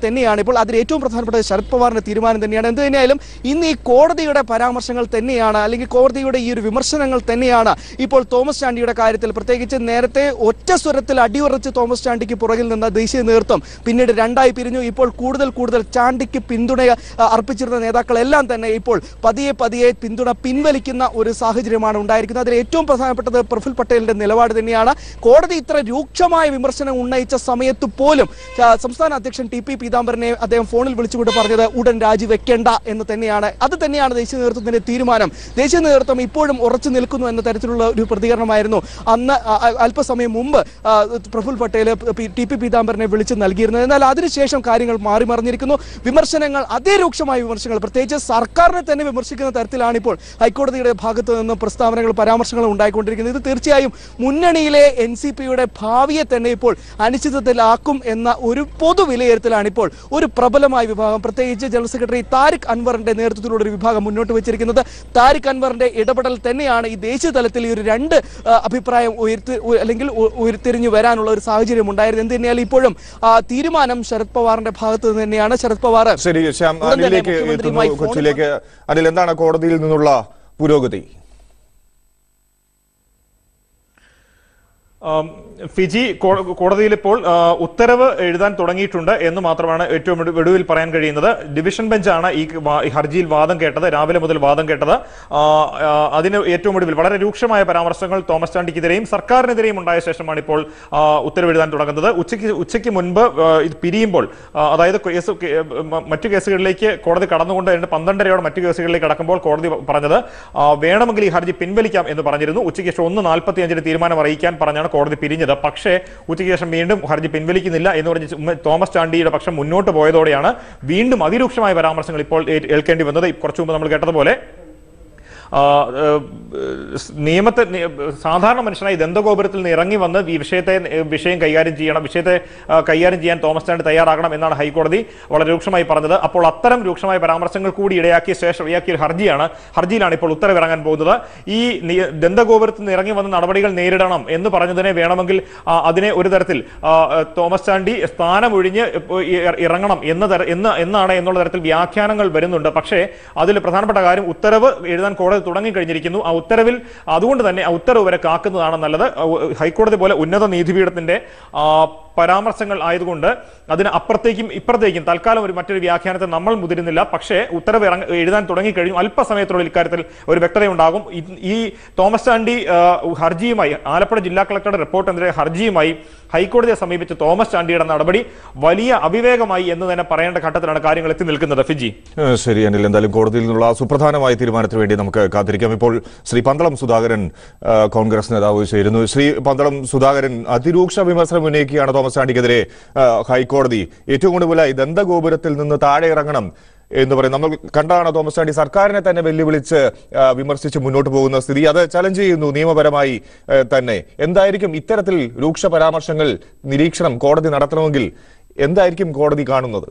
തന്നെയാണ്. ഇപ്പോൾ അതിൽ ഏറ്റവും പ്രധാനപ്പെട്ട ശരത് പവാറിന്റെ തീരുമാനം തന്നെയാണ്. എന്ത് തന്നെയായാലും ഇന്ന് ഈ കോടതിയുടെ പരാമർശങ്ങൾ തന്നെയാണ്, അല്ലെങ്കിൽ കോടതിയുടെ ഈ ഒരു വിമർശനങ്ങൾ തന്നെയാണ് ഇപ്പോൾ തോമസ് ചാണ്ടിയുടെ കാര്യത്തിൽ, പ്രത്യേകിച്ച് നേരത്തെ ഒറ്റ സ്വരത്തിൽ അടിയുറച്ച് തോമസ് ചാണ്ടിക്ക് പുറകിൽ നിന്ന ദേശീയ നേതൃത്വം പിന്നീട് രണ്ടായി പിരിഞ്ഞു. ഇപ്പോൾ കൂടുതൽ ചാണ്ടിക്ക് പിന്തുണ അർപ്പിച്ചിരുന്ന നേതാക്കളെല്ലാം തന്നെ ഇപ്പോൾ പതിയെ പിന്തുണ പിൻവലിക്കുന്ന ഒരു സാഹചര്യമാണ് ഉണ്ടായിരിക്കുന്നത്. അതിൽ ഏറ്റവും പ്രധാനപ്പെട്ടത് പ്രഫുൽ പട്ടേലിന്റെ നിലപാട് തന്നെയാണ്. കോടതി ഇത്ര രൂക്ഷമായ വിമർശനം ഉന്നയിച്ച സമയത്ത് പോലും സംസ്ഥാന അധ്യക്ഷൻ ടി പി പീതാംബരനെ അദ്ദേഹം ഫോണിൽ വിളിച്ചുകൊണ്ട് പറഞ്ഞത് ഉടൻ രാജിവെക്കേണ്ട എന്ന് തന്നെയാണ്. അത് തന്നെയാണ് ദേശീയ നേതൃത്വത്തിന്റെ തീരുമാനം. ദേശീയ നേതൃത്വം ഇപ്പോഴും ഉറച്ചു നിൽക്കുന്നു എന്ന തരത്തിലുള്ള ഒരു പ്രതികരണമായിരുന്നു അന്ന് അല്പസമയം മുമ്പ് പ്രഫുൽ പട്ടേൽ ടി പി പീതാംബരനെ വിളിച്ച് നൽകിയിരുന്നത്. എന്നാൽ അതിനുശേഷം കാര്യങ്ങൾ മാറി മറിഞ്ഞിരിക്കുന്നു. വിമർശനങ്ങൾ, അതിരൂക്ഷമായ വിമർശനങ്ങൾ, പ്രത്യേകിച്ച് സർക്കാരിനെ തന്നെ വിമർശിക്കുന്ന തരത്തിലാണ് ഇപ്പോൾ ഹൈക്കോടതിയുടെ ഭാഗത്ത് നിന്ന് പ്രസ്താവനകൾ, പരാമർശങ്ങൾ ഉണ്ടായിക്കൊണ്ടിരിക്കുന്നത്. ഇത് തീർച്ചയായും മുന്നണിയിലെ NCPയുടെ ഭാവിയെ തന്നെ ഇപ്പോൾ അനിശ്ചിതത്വത്തിലാക്കും എന്ന ഒരു പൊതു വിലയിരുത്തലാണ് ഇപ്പോൾ ഒരു പ്രബലമായ വിഭാഗം, പ്രത്യേകിച്ച് ജനറൽ സെക്രട്ടറി താരിഖ് അൻവറിന്റെ നേതൃത്വത്തിലുള്ള ഒരു വിഭാഗം മുന്നോട്ട് വെച്ചിരിക്കുന്നത്. താരിഖ് അൻവറിന്റെ ഇടപെടൽ തന്നെയാണ് ഈ ദേശീയ തലത്തിൽ ഈ ഒരു രണ്ട് അഭിപ്രായം ഉയർത്തിരിഞ്ഞു വരാനുള്ള ഒരു സാഹചര്യം ഉണ്ടായിരുന്നു. എന്ത് തന്നെയാലും ഇപ്പോഴും തീരുമാനം ശരത് പവാറിന്റെ ഭാഗത്ത് തന്നെയാണ്. ശരത് പവാർ കൊച്ചിയിലേക്ക് അതിൽ എന്താണ് കോടതിയിൽ നിന്നുള്ള പുരോഗതി? ഫിജി കോടതിയിൽ ഇപ്പോൾ ഉത്തരവ് എഴുതാൻ തുടങ്ങിയിട്ടുണ്ട് എന്ന് മാത്രമാണ് ഏറ്റവും ഒടുവിൽ പറയാൻ കഴിയുന്നത്. ഡിവിഷൻ ബെഞ്ചാണ് ഈ ഹർജിയിൽ വാദം കേട്ടത്, രാവിലെ മുതൽ വാദം കേട്ടത്. അതിന് ഏറ്റവും ഒടുവിൽ വളരെ രൂക്ഷമായ പരാമർശങ്ങൾ തോമസ് ചാണ്ടിക്കെതിരെയും സർക്കാരിനെതിരെയും ഉണ്ടായ ശേഷമാണ് ഇപ്പോൾ ഉത്തരവ് എഴുതാൻ തുടങ്ങുന്നത്. ഉച്ചയ്ക്ക് മുൻപ് ഇത് പിരിയുമ്പോൾ, അതായത് മറ്റു കേസുകളിലേക്ക് കോടതി കടന്നുകൊണ്ട് 12:30 മറ്റു കേസുകളിലേക്ക് കടക്കുമ്പോൾ കോടതി പറഞ്ഞത് വേണമെങ്കിൽ ഈ ഹർജി പിൻവലിക്കാം എന്ന് പറഞ്ഞിരുന്നു. ഉച്ചയ്ക്ക് ശേഷം 1:45 തീരുമാനം അറിയിക്കാൻ പറഞ്ഞാണ് കോടതി പിരിഞ്ഞത്. പക്ഷേ ഉച്ചയ്ക്ക് ശേഷം വീണ്ടും ഹർജി പിൻവലിക്കുന്നില്ല എന്ന് പറഞ്ഞ് തോമസ് ചാണ്ടിയുടെ പക്ഷം മുന്നോട്ട് പോയതോടെയാണ് വീണ്ടും അതിരൂക്ഷമായ പരാമർശങ്ങൾ ഇപ്പോൾ ഏൽക്കേണ്ടി വന്നത്. കുറച്ചു മുമ്പ് നമ്മൾ കേട്ടതുപോലെ നിയമത്തെ സാധാരണ മനുഷ്യനായി ദന്തഗോപുരത്തിൽ നിന്ന് ഇറങ്ങി വന്ന് ഈ വിഷയം കൈകാര്യം ചെയ്യാൻ തോമസ് ചാണ്ടി തയ്യാറാകണം എന്നാണ് ഹൈക്കോടതി വളരെ രൂക്ഷമായി പറഞ്ഞത്. അപ്പോൾ അത്തരം രൂക്ഷമായ പരാമർശങ്ങൾ കൂടി ഇടയാക്കിയ ഒരു ഹർജിയിലാണ് ഇപ്പോൾ ഉത്തരവിറങ്ങാൻ പോകുന്നത്. ഈ ദന്തഗോപുരത്തിൽ നിന്ന് ഇറങ്ങി വന്ന നടപടികൾ നേരിടണം എന്ന് പറഞ്ഞതിനെ വേണമെങ്കിൽ അതിനെ ഒരു തരത്തിൽ തോമസ് ചാണ്ടി സ്ഥാനമൊഴിഞ്ഞ് ഇറങ്ങണം എന്നാണ് എന്നുള്ള തരത്തിൽ വ്യാഖ്യാനങ്ങൾ വരുന്നുണ്ട്. പക്ഷേ അതിൽ പ്രധാനപ്പെട്ട കാര്യം ഉത്തരവ് എഴുതാൻ കോടതി തുടങ്ങിക്കഴിഞ്ഞിരിക്കുന്നു. ആ ഉത്തരവിൽ അതുകൊണ്ട് തന്നെ ആ ഉത്തരവ് വരെ കാക്കുന്നതാണ് നല്ലത്. ഹൈക്കോടതി പോലെ ഉന്നത നീതിപീഠത്തിന്റെ പരാമർശങ്ങൾ ആയതുകൊണ്ട് അതിന് അപ്പുറത്തേക്കും ഇപ്പുറത്തേക്കും തൽക്കാലം മറ്റൊരു വ്യാഖ്യാനത്തെ നമ്മൾ മുതിരുന്നില്ല. പക്ഷേ ഉത്തരവ് എഴുതാൻ തുടങ്ങിക്കഴിഞ്ഞു. അല്പസമയത്തിനുള്ളിൽ ഇക്കാര്യത്തിൽ ഒരു വ്യക്തതയുണ്ടാകും. ഈ തോമസ് ചാണ്ടി ഹർജിയുമായി, ആലപ്പുഴ ജില്ലാ കളക്ടറുടെ റിപ്പോർട്ടിനെതിരെ ഹർജിയുമായി ഹൈക്കോടതിയെ സമീപിച്ച തോമസ് ചാണ്ടിയുടെ നടപടി വലിയ അവിവേകമായി എന്ന് തന്നെ പറയേണ്ട ഘട്ടത്തിലാണ് കാര്യങ്ങൾ എത്തി നിൽക്കുന്നത്. ഫിജി, ശരി. അനിൽ, എന്തായാലും കോടതിയിൽ നിന്നുള്ള സുപ്രധാനമായ തീരുമാനത്തിന് വേണ്ടി നമുക്ക് കാത്തിരിക്കാം. ഇപ്പോൾ ശ്രീ പന്തളം സുധാകരൻ, കോൺഗ്രസ് നേതാവ് ചേരുന്നു. ശ്രീ പന്തളം സുധാകരൻ, അതിരൂക്ഷ വിമർശനം ഉന്നയിക്കുകയാണ് തോമസ് ചാണ്ടിക്കെതിരെ ഹൈക്കോടതി. ഏറ്റവും കൂടുതലായി ദന്തഗോപുരത്തിൽ നിന്ന് താഴെ ഇറങ്ങണം എന്ന് പറയും. നമ്മൾ കണ്ടാണ് തോമസ് ചാണ്ടി സർക്കാരിനെ തന്നെ വെല്ലുവിളിച്ച് വിമർശിച്ച് മുന്നോട്ട് പോകുന്ന സ്ഥിതി. അത് ചലഞ്ച് ചെയ്യുന്നു നിയമപരമായി തന്നെ. എന്തായിരിക്കും ഇത്തരത്തിൽ രൂക്ഷ പരാമർശങ്ങൾ നിരീക്ഷണം കോടതി നടത്തണമെങ്കിൽ എന്തായിരിക്കും കോടതി കാണുന്നത്?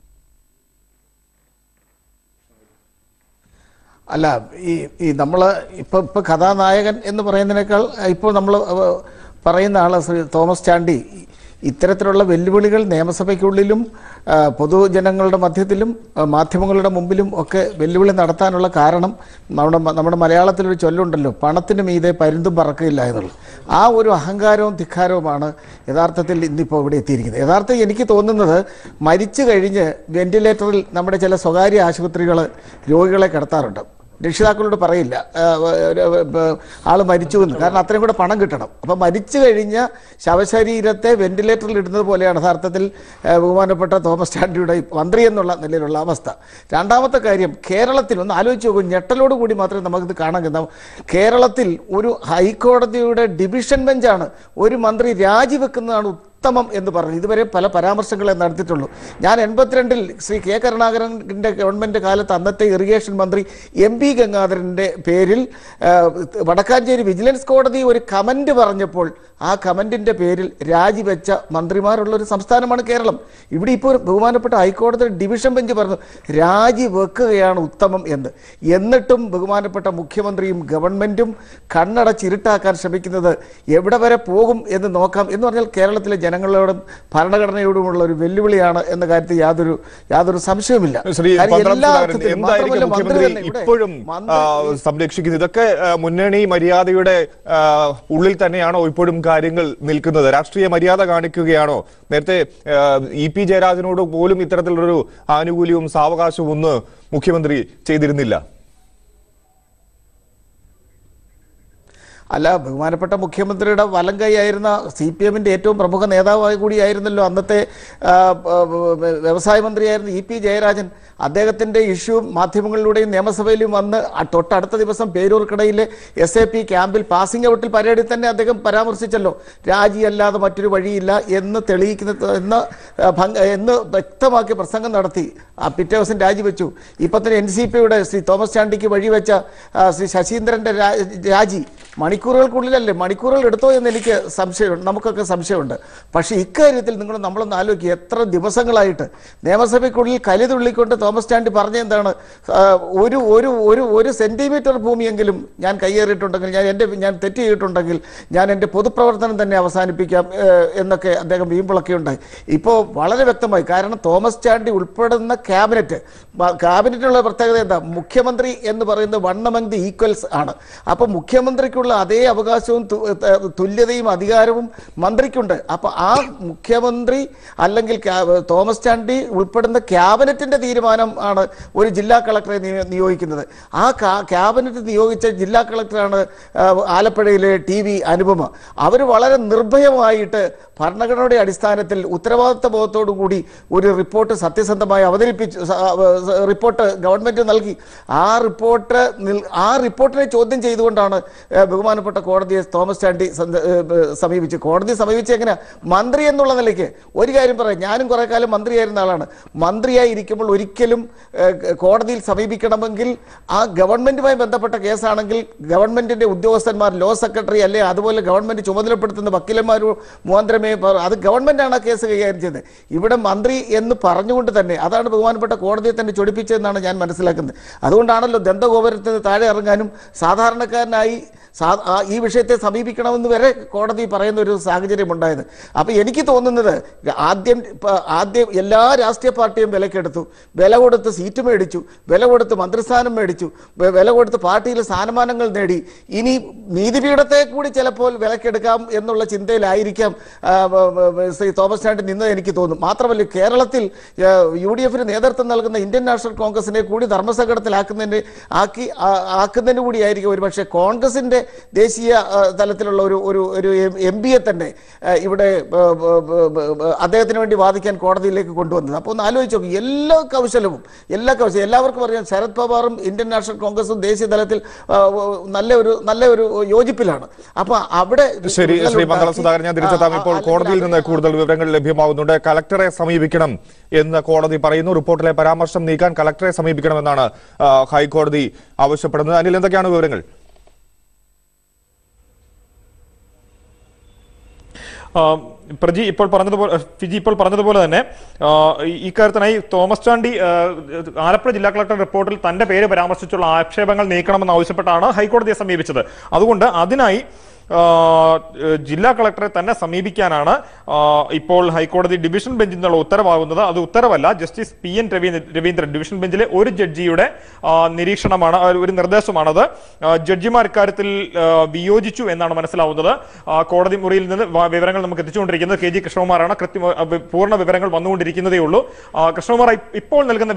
അല്ല, ഈ നമ്മൾ ഇപ്പോൾ കഥാനായകൻ എന്ന് പറയുന്നതിനേക്കാൾ ഇപ്പോൾ നമ്മൾ പറയുന്ന ആൾ ശ്രീ തോമസ് ചാണ്ടി ഇത്തരത്തിലുള്ള വെല്ലുവിളികൾ നിയമസഭയ്ക്കുള്ളിലും പൊതുജനങ്ങളുടെ മധ്യത്തിലും മാധ്യമങ്ങളുടെ മുമ്പിലും ഒക്കെ വെല്ലുവിളി നടത്താനുള്ള കാരണം നമ്മുടെ മലയാളത്തിലൊരു ചൊല്ലുണ്ടല്ലോ, പണത്തിന് മീതെ പരുന്തും പറക്കില്ല എന്നുള്ളത്. ആ ഒരു അഹങ്കാരവും ധിക്കാരവുമാണ് യഥാർത്ഥത്തിൽ ഇന്നിപ്പോൾ ഇവിടെ എത്തിയിരിക്കുന്നത്. യഥാർത്ഥത്തിൽ എനിക്ക് തോന്നുന്നത് മരിച്ചു കഴിഞ്ഞ് വെന്റിലേറ്ററിൽ നമ്മുടെ ചില സ്വകാര്യ ആശുപത്രികൾ രോഗികളെ കിടത്താറുണ്ട്. രക്ഷിതാക്കളോട് പറയില്ല ആൾ മരിച്ചു എന്ന്, കാരണം അത്രയും കൂടെ പണം കിട്ടണം. അപ്പം മരിച്ചു കഴിഞ്ഞ ശവശരീരത്തെ വെന്റിലേറ്ററിൽ ഇടുന്നത് പോലെയാണ് യഥാർത്ഥത്തിൽ ബഹുമാനപ്പെട്ട തോമസ് ചാണ്ടിയുടെ മന്ത്രി എന്നുള്ള നിലയിലുള്ള അവസ്ഥ. രണ്ടാമത്തെ കാര്യം, കേരളത്തിൽ ഒന്ന് ആലോചിച്ച് നോക്കും, ഞെട്ടലോട് കൂടി മാത്രമേ നമുക്കിത് കാണാൻ കഴിയാം. കേരളത്തിൽ ഒരു ഹൈക്കോടതിയുടെ ഡിവിഷൻ ബെഞ്ചാണ് ഒരു മന്ത്രി രാജിവെക്കുന്നതാണ് ഉത്തമം എന്ന് പറഞ്ഞു. ഇതുവരെ പല പരാമർശങ്ങളെ നടത്തിയിട്ടുള്ളൂ. ഞാൻ 82-ൽ ശ്രീ കെ കരുണാകരൻ്റെ ഗവൺമെൻറ് കാലത്ത് അന്നത്തെ ഇറിഗേഷൻ മന്ത്രി MP ഗംഗാധരൻ്റെ പേരിൽ വടക്കാഞ്ചേരി വിജിലൻസ് കോടതി ഒരു കമൻറ്റ് പറഞ്ഞപ്പോൾ ആ കമൻറ്റിൻ്റെ പേരിൽ രാജിവെച്ച മന്ത്രിമാരുള്ളൊരു സംസ്ഥാനമാണ് കേരളം. ഇവിടെ ഇപ്പോൾ ബഹുമാനപ്പെട്ട ഹൈക്കോടതി ഡിവിഷൻ ബെഞ്ച് പറഞ്ഞു രാജിവെക്കുകയാണ് ഉത്തമം എന്ന്. എന്നിട്ടും ബഹുമാനപ്പെട്ട മുഖ്യമന്ത്രിയും ഗവൺമെൻറ്റും കണ്ണടച്ചിരുട്ടാക്കാൻ ശ്രമിക്കുന്നത് എവിടെ വരെ പോകും എന്ന് നോക്കാം എന്ന് പറഞ്ഞാൽ കേരളത്തിലെ ജനങ്ങളോടും ഭരണഘടനയോടുമുള്ള ഒരു വെല്ലുവിളിയാണ് എന്ന കാര്യത്തിൽ യാതൊരു സംശയവുമില്ല. ഇപ്പോഴും സംരക്ഷിക്കുന്നത് ഇതൊക്കെ മുന്നണി മര്യാദയുടെ ഉള്ളിൽ തന്നെയാണോ ഇപ്പോഴും കാര്യങ്ങൾ നിൽക്കുന്നത്? രാഷ്ട്രീയ മര്യാദ കാണിക്കുകയാണോ? നേരത്തെ EP ജയരാജനോട് പോലും ഇത്തരത്തിലുള്ളൊരു ആനുകൂല്യവും സാവകാശവും ഒന്ന് മുഖ്യമന്ത്രി ചെയ്തിരുന്നില്ല. അല്ല, ബഹുമാനപ്പെട്ട മുഖ്യമന്ത്രിയുടെ വലം കൈയായിരുന്ന CPM-ന്റെ ഏറ്റവും പ്രമുഖ നേതാവായി കൂടിയായിരുന്നല്ലോ അന്നത്തെ വ്യവസായ മന്ത്രിയായിരുന്ന EP ജയരാജൻ. അദ്ദേഹത്തിൻ്റെ ഇഷ്യൂ മാധ്യമങ്ങളിലൂടെയും നിയമസഭയിലും വന്ന് തൊട്ടടുത്ത ദിവസം പേരൂർക്കടയിലെ SAP ക്യാമ്പിൽ പാസിംഗ് ഔട്ടിൽ പരേഡിൽ തന്നെ അദ്ദേഹം പരാമർശിച്ചല്ലോ, രാജിയല്ലാതെ മറ്റൊരു വഴിയില്ല എന്ന് എന്ന് വ്യക്തമാക്കി പ്രസംഗം നടത്തി. പിറ്റേ ദിവസം രാജിവെച്ചു. ഇപ്പം തന്നെ NCPയുടെ ശ്രീ തോമസ് ചാണ്ടിക്ക് വഴിവെച്ച ശ്രീ ശശീന്ദ്രൻ്റെ രാജി മണിക്കൂറുകൾക്കുള്ളിലല്ലേ, മണിക്കൂറുകൾ എടുത്തോ എന്ന് എനിക്ക് സംശയമുണ്ട്, നമുക്കൊക്കെ സംശയമുണ്ട്. പക്ഷേ ഇക്കാര്യത്തിൽ നമ്മളൊന്ന് ആലോചിക്കുക, എത്ര ദിവസങ്ങളായിട്ട് നിയമസഭയ്ക്കുള്ളിൽ കലിതുള്ളിക്കൊണ്ട് തോമസ് ചാണ്ടി പറഞ്ഞ എന്താണ്, ഒരു സെന്റിമീറ്റർ ഭൂമിയെങ്കിലും ഞാൻ കയ്യേറിയിട്ടുണ്ടെങ്കിൽ, ഞാൻ തെറ്റ് ചെയ്തിട്ടുണ്ടെങ്കിൽ ഞാൻ എൻ്റെ പൊതുപ്രവർത്തനം തന്നെ അവസാനിപ്പിക്കാം എന്നൊക്കെ അദ്ദേഹം വീമ്പിളൊക്കെ ഉണ്ടായി. ഇപ്പോൾ വളരെ വ്യക്തമായി, കാരണം തോമസ് ചാണ്ടി ഉൾപ്പെടുന്ന ക്യാബിനറ്റിനുള്ള പ്രത്യേകത എന്താ, മുഖ്യമന്ത്രി എന്ന് പറയുന്നത് വൺ അമംഗ് ദി ഈക്വൽസ് ആണ്. അപ്പോൾ മുഖ്യമന്ത്രിക്കുള്ള അതേ അവകാശവും തുല്യതയും അധികാരവും മന്ത്രിക്കുണ്ട്. അപ്പോൾ ആ മുഖ്യമന്ത്രി അല്ലെങ്കിൽ തോമസ് ചാണ്ടി ഉൾപ്പെടുന്ന ക്യാബിനറ്റിന്റെ തീരുമാനം ആണ് ഒരു ജില്ലാ കളക്ടറെ നിയോഗിക്കുന്നത്. ആ ക്യാബിനറ്റ് നിയോഗിച്ച ജില്ലാ കളക്ടറാണ് ആലപ്പുഴയിലെ TV അനുപമ. അവർ വളരെ നിർഭയമായിട്ട് ഭരണഘടനയുടെ അടിസ്ഥാനത്തിൽ ഉത്തരവാദിത്ത ബോധത്തോടു കൂടി ഒരു റിപ്പോർട്ട് സത്യസന്ധമായി റിപ്പോർട്ട് ഗവൺമെന്റ് നൽകി. ആ റിപ്പോർട്ടിനെ ചോദ്യം ചെയ്തുകൊണ്ടാണ് ബഹുമാനപ്പെട്ട കോടതിയെ തോമസ് ചാണ്ടി സമീപിച്ചു. കോടതി സമീപിച്ച് എങ്ങനെ, മന്ത്രി എന്നുള്ള നിലയ്ക്ക് ഒരു കാര്യം പറയാം, ഞാനും കുറെ കാലം മന്ത്രിയായിരുന്ന ആളാണ്. മന്ത്രിയായി ഇരിക്കുമ്പോൾ ഒരിക്കലും കോടതിയിൽ സമീപിക്കണമെങ്കിൽ ആ ഗവൺമെന്റുമായി ബന്ധപ്പെട്ട കേസാണെങ്കിൽ ഗവൺമെന്റിന്റെ ഉദ്യോഗസ്ഥന്മാർ, ലോ സെക്രട്ടറി അല്ലെ അതുപോലെ ഗവൺമെന്റ് ചുമതലപ്പെടുത്തുന്ന വക്കീലന്മാർ മുഖാന്തരമേ അത് ഗവൺമെന്റാണ് ആ കേസ് കൈകാര്യം ചെയ്യുന്നത്. ഇവിടെ മന്ത്രി എന്ന് പറഞ്ഞുകൊണ്ട് തന്നെ അതാണ് ബഹുമാനപ്പെട്ട കോടതിയെ തന്നെ ചൊടിപ്പിച്ചതെന്നാണ് ഞാൻ മനസ്സിലാക്കുന്നത്. അതുകൊണ്ടാണല്ലോ ദന്തഗോപുരത്തിൽ നിന്ന് താഴെ ഇറങ്ങാനും സാധാരണക്കാരനായി ഈ വിഷയത്തെ സമീപിക്കണമെന്ന് വരെ കോടതി പറയുന്ന ഒരു സാഹചര്യം ഉണ്ടായത്. അപ്പോൾ എനിക്ക് തോന്നുന്നത് ആദ്യം എല്ലാ രാഷ്ട്രീയ പാർട്ടിയും വിലക്കെടുത്തു, വില കൊടുത്ത് സീറ്റ് മേടിച്ചു, വില കൊടുത്ത് മന്ത്രിസ്ഥാനം മേടിച്ചു, വില കൊടുത്ത് പാർട്ടിയിൽ സ്ഥാനമാനങ്ങൾ നേടി. ഇനി നീതിപീഠത്തെ കൂടി ചിലപ്പോൾ വിലക്കെടുക്കാം എന്നുള്ള ചിന്തയിലായിരിക്കാം ശ്രീ തോമസ് ചാണ്ടി നിന്നത് എനിക്ക് തോന്നും. മാത്രമല്ല, കേരളത്തിൽ UDF-ന് നേതൃത്വം നൽകുന്ന ഇന്ത്യൻ നാഷണൽ കോൺഗ്രസിനെ കൂടി ധർമ്മസങ്കടത്തിലാക്കുന്നതിന് കൂടിയായിരിക്കും ഒരുപക്ഷെ കോൺഗ്രസിന്റെ ദേശീയ തലത്തിലുള്ള ഒരു MP-യെ തന്നെ ഇവിടെ അദ്ദേഹത്തിന് വേണ്ടി വാദിക്കാൻ കോടതിയിലേക്ക് കൊണ്ടുവന്നത്. അപ്പോൾ ഒന്ന് ആലോചിച്ച് നോക്കി, എല്ലാ കൗശലവും എല്ലാവർക്കും അറിയാം, ശരത് പവാറും ഇന്ത്യൻ നാഷണൽ കോൺഗ്രസും ദേശീയ തലത്തിൽ നല്ല ഒരു യോജിപ്പിലാണ്. അപ്പൊ അവിടെ ശരി, ശ്രീ മംഗളം സുധാകരൻ, ഞാൻ തിരിച്ചെത്താം. ഇപ്പോൾ കോടതിയിൽ നിന്ന് കൂടുതൽ വിവരങ്ങൾ ലഭ്യമാകുന്നുണ്ട്. കളക്ടറെ സമീപിക്കണം എന്ന് കോടതി പറയുന്നു. റിപ്പോർട്ടിലെ പരാമർശം നീക്കാൻ കളക്ടറെ സമീപിക്കണമെന്നാണ് ഹൈക്കോടതി ആവശ്യപ്പെടുന്നത്. അനിൽ, എന്തൊക്കെയാണ് വിവരങ്ങൾ? ഫിജി ഇപ്പോൾ പറഞ്ഞതുപോലെ തന്നെ ഇക്കാര്യത്തിനായി തോമസ് ചാണ്ടി ആലപ്പുഴ ജില്ലാ കളക്ടർ റിപ്പോർട്ടിൽ തന്റെ പേര് പരാമർശിച്ചുള്ള ആക്ഷേപങ്ങൾ നീക്കണമെന്ന് ആവശ്യപ്പെട്ടാണ് ഹൈക്കോടതിയെ സമീപിച്ചത്. അതുകൊണ്ട് അതിനായി ജില്ലാ കളക്ടറെ തന്നെ സമീപിക്കാനാണ് ഇപ്പോൾ ഹൈക്കോടതി ഡിവിഷൻ ബെഞ്ചിൽ നിന്നുള്ള ഉത്തരവാകുന്നത്. അത് ഉത്തരവല്ല, ജസ്റ്റിസ് PN രവീന്ദ്രൻ ഡിവിഷൻ ബെഞ്ചിലെ ഒരു ജഡ്ജിയുടെ നിരീക്ഷണമാണ്, ഒരു നിർദ്ദേശമാണത്. ജഡ്ജിമാർ ഇക്കാര്യത്തിൽ വിയോജിച്ചു എന്നാണ് മനസ്സിലാവുന്നത്. കോടതി മുറിയിൽ നിന്ന് വിവരങ്ങൾ നമുക്ക് എത്തിച്ചുകൊണ്ടിരിക്കുന്നത് KG കൃഷ്ണകുമാറാണ്. പൂർണ്ണ വിവരങ്ങൾ വന്നുകൊണ്ടിരിക്കുന്നതേ ഉള്ളൂ. കൃഷ്ണകുമാർ ഇപ്പോൾ നൽകുന്ന